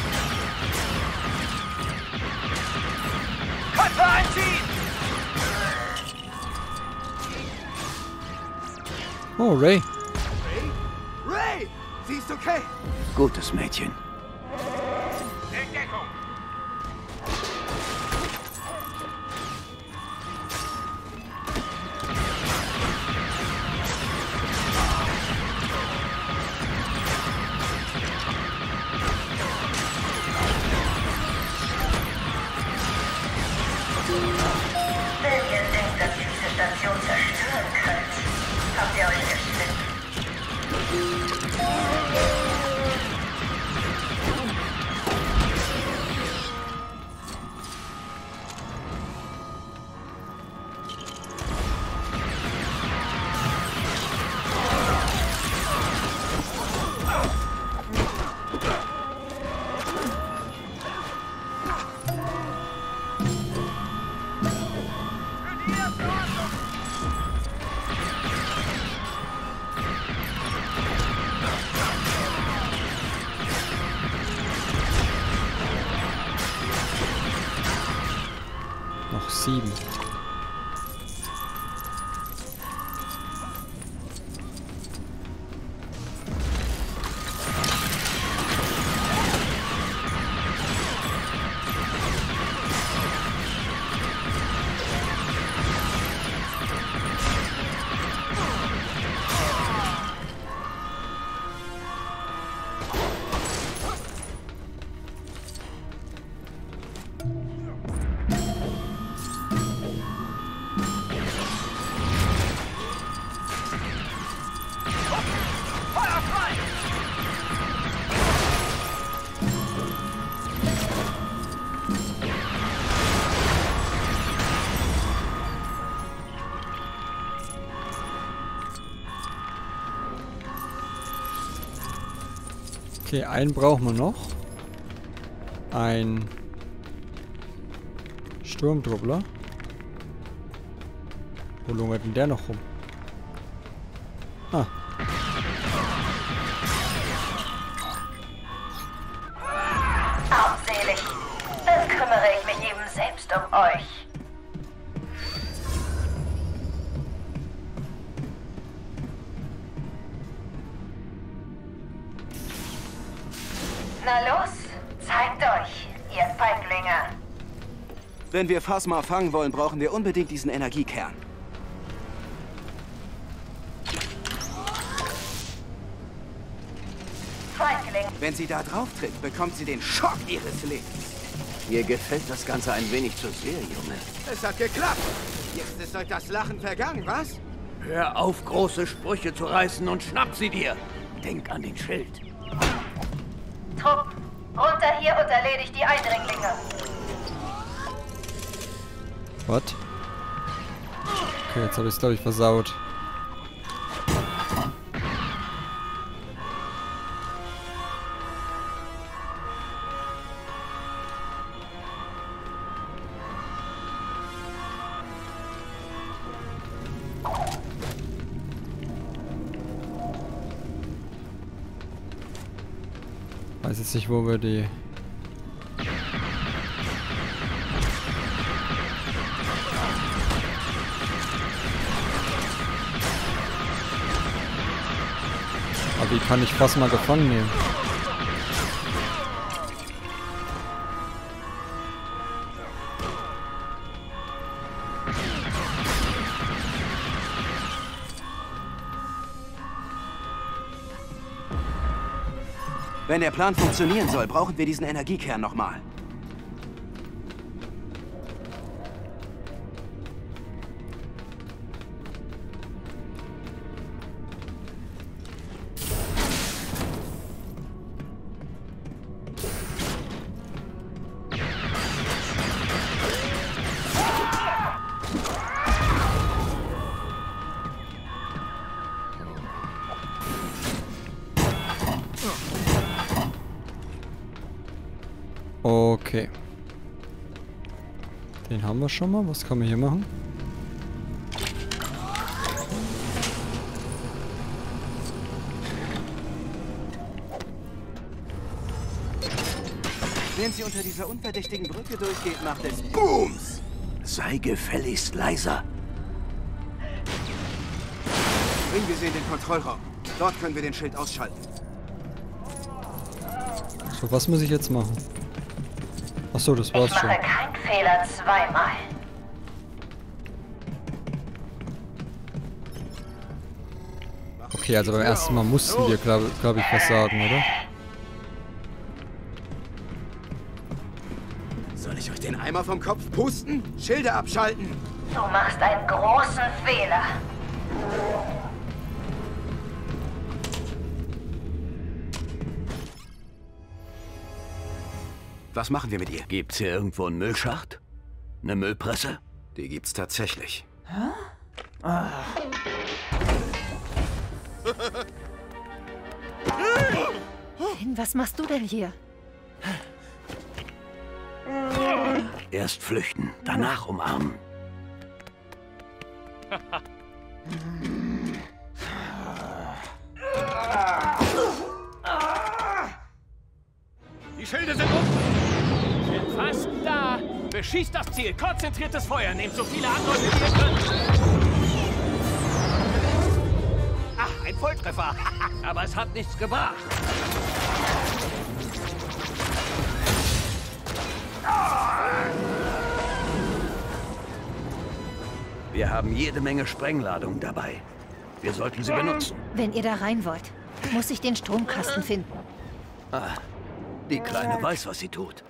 Köpfe einziehen! Oh, Ray. Ray! Sie ist okay! Gutes Mädchen. In Deckung! Wenn ihr denkt, dass ihr diese Station zerstören könnt, habt ihr euch geschnitten. Noch 7. Okay, einen brauchen wir noch. Ein Sturmtruppler. Wo lungert denn der noch rum? Ah. Armselig. Dann kümmere ich mich eben selbst um euch. Na los, zeigt euch, ihr Feiglinge. Wenn wir Phasma fangen wollen, brauchen wir unbedingt diesen Energiekern. Feigling. Wenn sie da drauf tritt, bekommt sie den Schock ihres Lebens. Mir gefällt das Ganze ein wenig zu sehr, Junge. Es hat geklappt. Jetzt ist euch das Lachen vergangen, was? Hör auf, große Sprüche zu reißen und schnapp sie dir. Denk an den Schild. Truppen, runter hier und erledigt die Eindringlinge. Was? Okay, jetzt habe ich es, glaube ich, versaut. Weiß jetzt nicht, wo wir die... Aber wie kann ich Phasma gefangen nehmen? Wenn der Plan funktionieren soll, brauchen wir diesen Energiekern nochmal. Okay. Den haben wir schon mal. Was kann man hier machen? Wenn sie unter dieser unverdächtigen Brücke durchgeht, macht es Booms! Sei gefälligst leiser. Bringen wir sie in den Kontrollraum. Dort können wir den Schild ausschalten. So, was muss ich jetzt machen? Achso, das war's schon. Ich mache keinen Fehler zweimal. Okay, also beim ersten Mal mussten wir, glaube ich, was sagen, oder? Soll ich euch den Eimer vom Kopf pusten? Schilde abschalten! Du machst einen großen Fehler. Was machen wir mit ihr? Gibt's hier irgendwo einen Müllschacht? Eine Müllpresse? Die gibt's tatsächlich. Hä? Finn, was machst du denn hier? Erst flüchten, danach umarmen. Die Schilde sind unten. Sind fast da. Beschießt das Ziel. Konzentriertes Feuer. Nehmt so viele Anläufe, wie ihr könnt. Ach, ein Volltreffer. Aber es hat nichts gebracht. Wir haben jede Menge Sprengladungen dabei. Wir sollten sie benutzen. Wenn ihr da rein wollt, muss ich den Stromkasten finden. Ah, die Kleine weiß, was sie tut.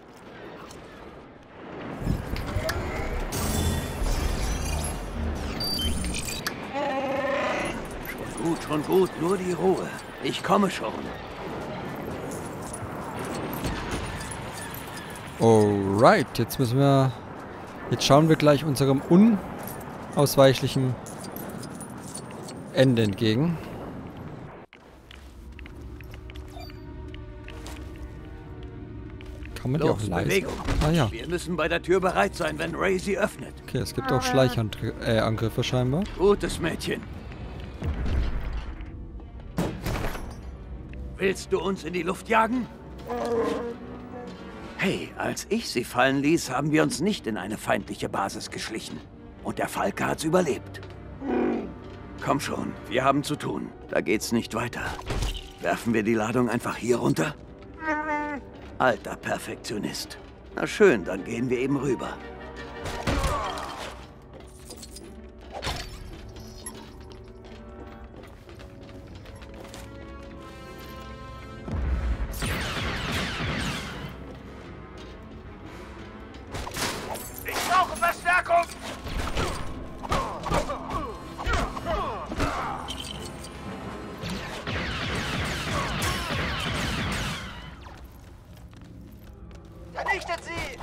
Schon gut, nur die Ruhe. Ich komme schon. Alright, jetzt müssen wir... Jetzt schauen wir gleich unserem unausweichlichen Ende entgegen. Kann man die auch leise? Bewegung. Ah ja. Wir müssen bei der Tür bereit sein, wenn Ray sie öffnet. Okay, es gibt auch Schleichangriffe scheinbar. Gutes Mädchen. Willst du uns in die Luft jagen? Hey, als ich sie fallen ließ, haben wir uns nicht in eine feindliche Basis geschlichen. Und der Falke hat's überlebt. Komm schon, wir haben zu tun. Da geht's nicht weiter. Werfen wir die Ladung einfach hier runter? Alter Perfektionist. Na schön, dann gehen wir eben rüber. Ich brauche Verstärkung! Vernichtet sie!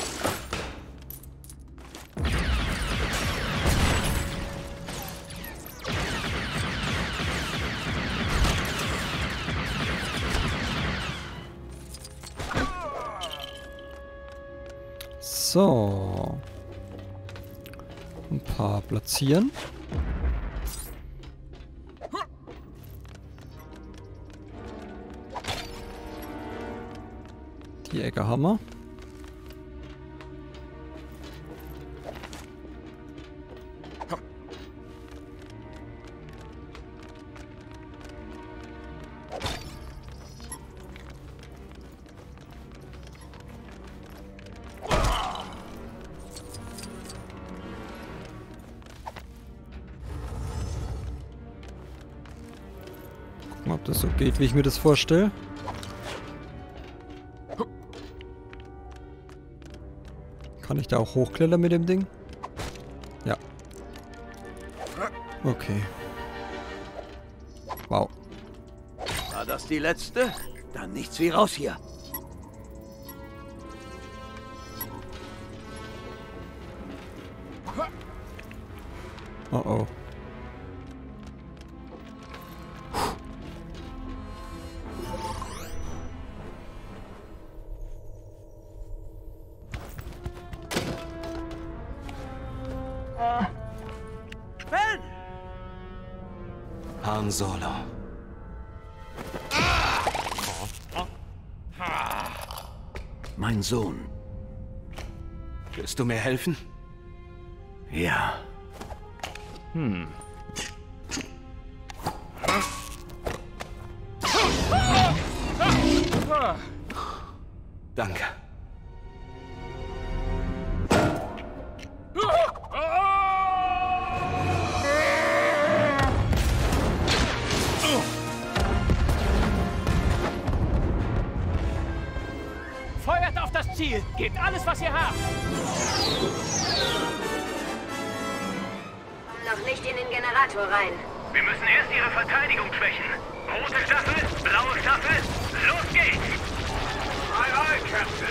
So. Ein paar platzieren. Die Ecke haben wir. Gucken, ob das so geht, wie ich mir das vorstelle. Kann ich da auch hochklettern mit dem Ding? Ja. Okay. Wow. War das die letzte? Dann nichts wie raus hier. Oh oh. Ben! Han Solo. Mein Sohn. Willst du mir helfen? Ja. Danke. Feuert auf das Ziel! Gebt alles, was ihr habt! Noch nicht in den Generator rein. Wir müssen erst ihre Verteidigung schwächen. Rote Staffel, blaue Staffel, los geht's! Aye, aye, Captain.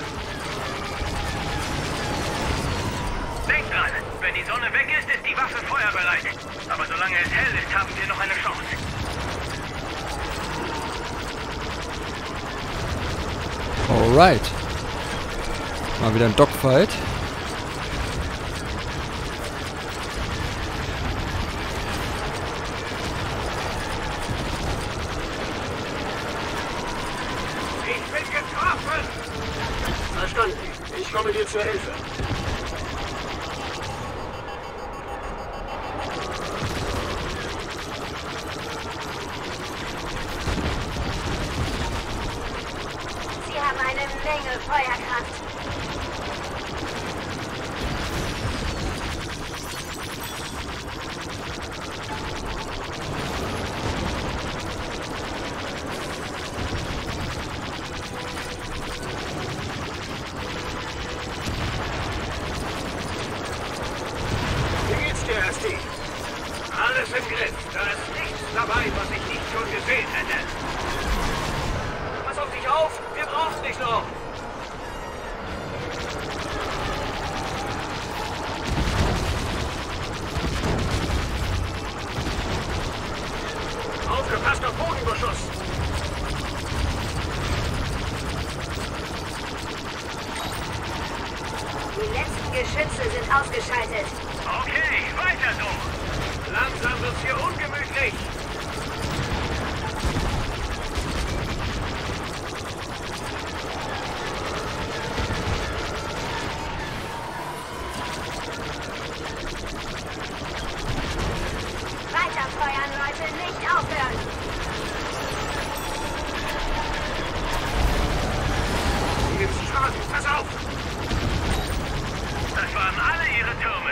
Denkt dran, wenn die Sonne weg ist, ist die Waffe feuerbereit. Aber solange es hell ist, haben wir noch eine Chance. Alright. Mal wieder ein Dogfight. Ich bin getroffen! Verstanden. Ich komme dir zur Hilfe. Sie haben eine Menge Feuerkraft. Wie geht's dir, Asti? Alles im Griff. Da ist nichts dabei, was ich nicht schon gesehen hätte. Pass auf dich auf! Wir brauchen dich noch! Aufgepasst auf Bodenbeschuss! Die letzten Geschütze sind ausgeschaltet. Okay, weiter so! Langsam wird's hier ungemütlich! Weiterfeuern, Leute, nicht aufhören! auf! Das waren alle ihre Türme.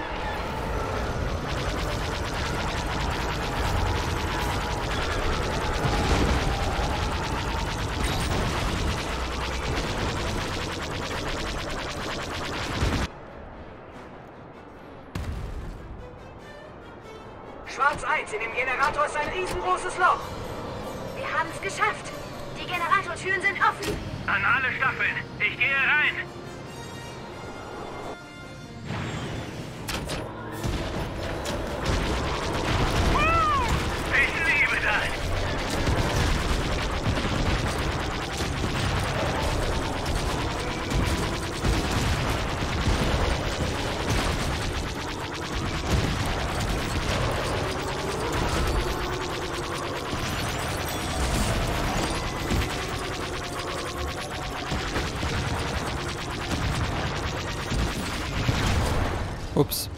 Schwarz 1, in dem Generator ist ein riesengroßes Loch. Wir haben es geschafft. Die Generatortüren sind offen. An alle Staffeln. Ich gehe rein. Ich liebe das. Ups.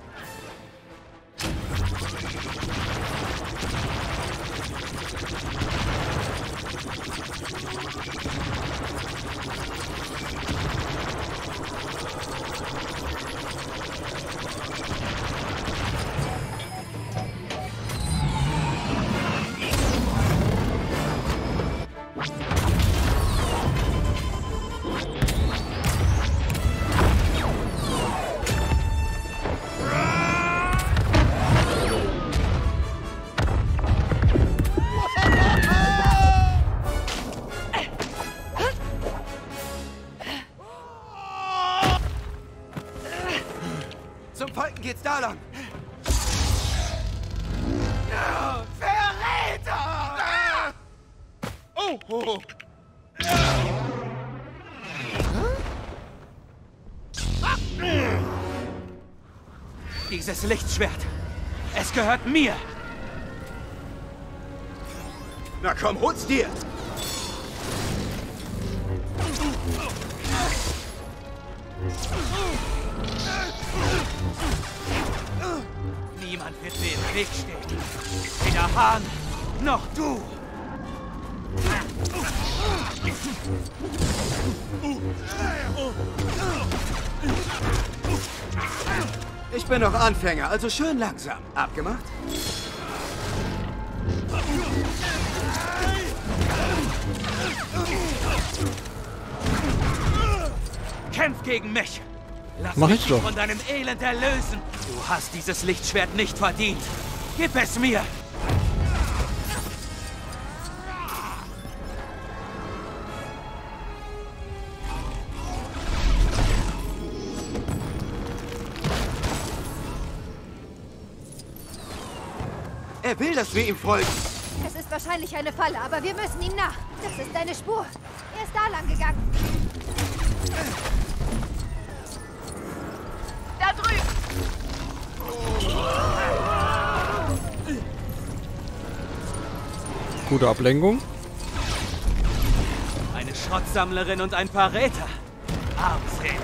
Zum Falken geht's da lang. Verräter! Oh! Dieses Lichtschwert. Es gehört mir. Na komm, hol's dir! Niemand wird mir im Weg stehen. Weder Hahn noch du. Ich bin noch Anfänger, also schön langsam. Abgemacht? Kämpf gegen mich. Lass Mach mich ich doch. von deinem Elend erlösen. Du hast dieses Lichtschwert nicht verdient. Gib es mir. Er will, dass wir ihm folgen. Es ist wahrscheinlich eine Falle, aber wir müssen ihm nach. Das ist eine Spur. Er ist da lang gegangen. Da drüben! Gute Ablenkung. Eine Schrottsammlerin und ein Verräter. Armselig.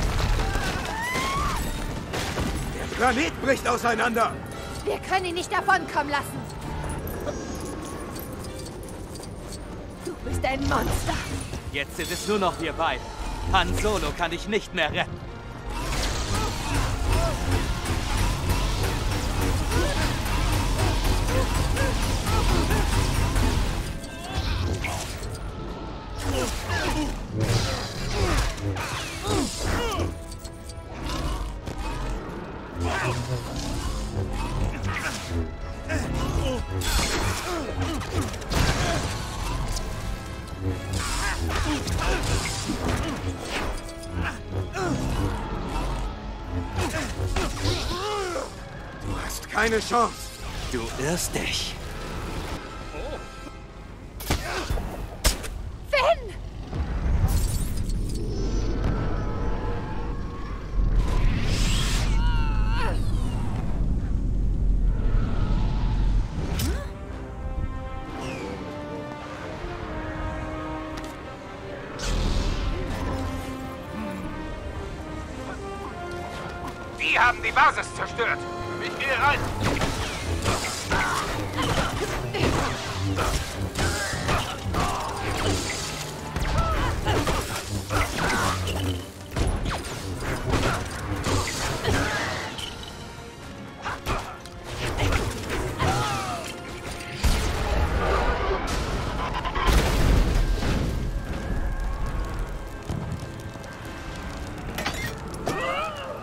Der Planet bricht auseinander. Wir können ihn nicht davonkommen lassen. Du bist ein Monster. Jetzt sind es nur noch wir beide. Han Solo kann dich nicht mehr retten. Du hast keine Chance. Du irrst dich. Finn! Die haben die Basis zerstört. Ich gehe rein.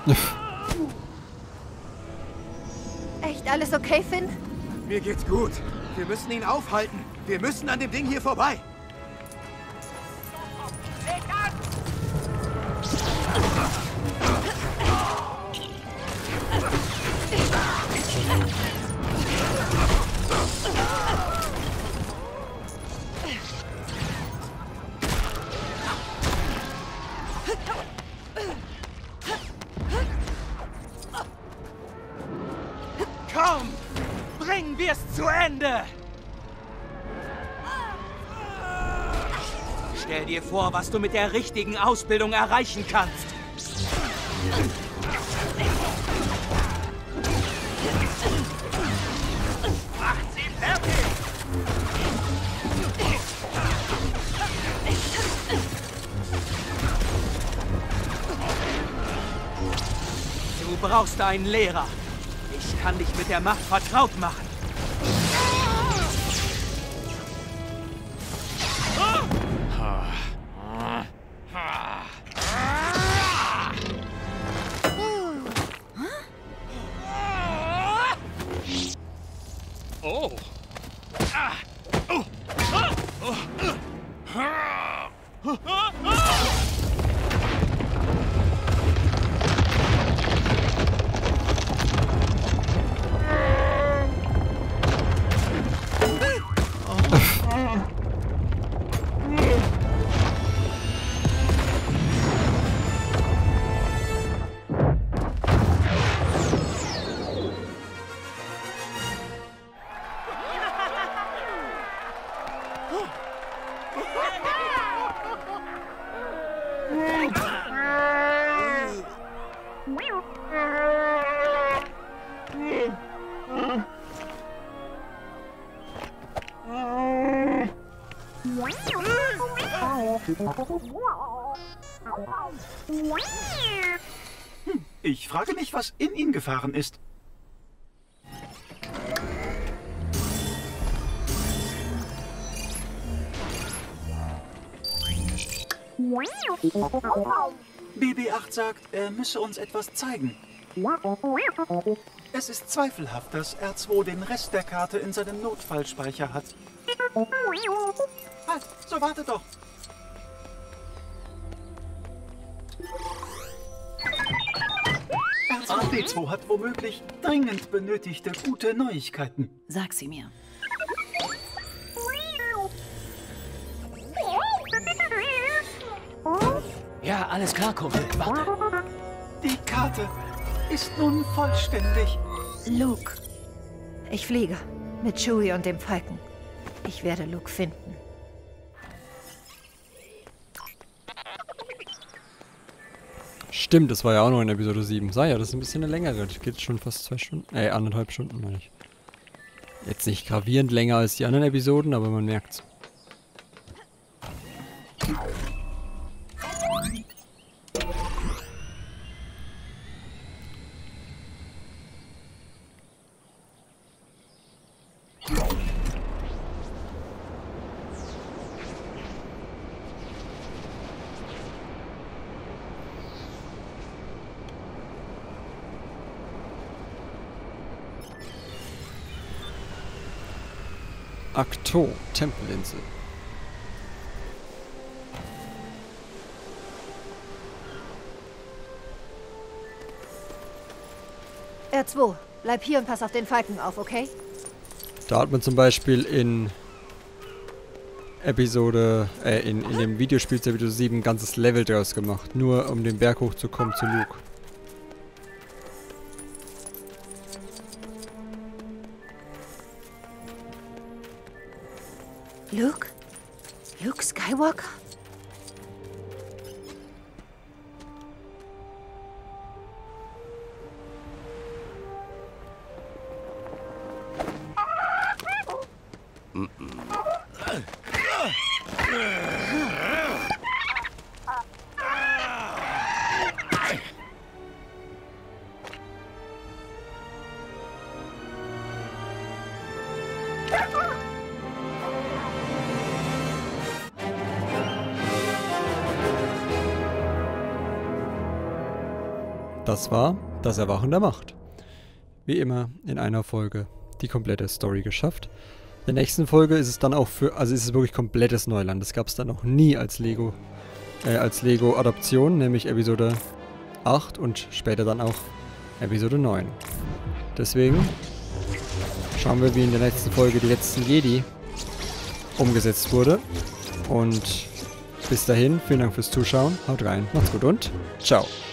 Echt alles okay, Finn? Mir geht's gut. Wir müssen ihn aufhalten. Wir müssen an dem Ding hier vorbei. Komm! Bringen wir es zu Ende! Stell dir vor, was du mit der richtigen Ausbildung erreichen kannst. Macht sie fertig! Du brauchst einen Lehrer. Ich kann dich mit der Macht vertraut machen. Oh. Ich frage mich, was in ihn gefahren ist. BB-8 sagt, er müsse uns etwas zeigen. Es ist zweifelhaft, dass R2 den Rest der Karte in seinem Notfallspeicher hat. Halt, so warte doch. R2D2 hat womöglich dringend benötigte gute Neuigkeiten. Sag sie mir. Ja, alles klar, Kumpel. Warte. Die Karte ist nun vollständig. Luke. Ich fliege. Mit Chewie und dem Falken. Ich werde Luke finden. Stimmt, das war ja auch noch in Episode 7. Sag ja, das ist ein bisschen eine längere. Das geht schon fast 2 Stunden. 1,5 Stunden, meine ich. Jetzt nicht gravierend länger als die anderen Episoden, aber man merkt's. Ahch-To, Tempelinsel. R2, bleib hier und pass auf den Falken auf, okay? Da hat man zum Beispiel in Episode, in dem Videospiel zu Episode 7 ein ganzes Level draus gemacht. Nur um den Berg hochzukommen zu Luke. Luke? Luke Skywalker? das war das Erwachen der Macht. Wie immer in einer Folge die komplette Story geschafft. In der nächsten Folge ist es dann auch ist es wirklich komplettes Neuland. Das gab es dann noch nie als Lego-Adaption, nämlich Episode 8 und später dann auch Episode 9. Deswegen schauen wir, wie in der nächsten Folge die letzten Jedi umgesetzt wurde. Und bis dahin, vielen Dank fürs Zuschauen, haut rein, macht's gut und ciao.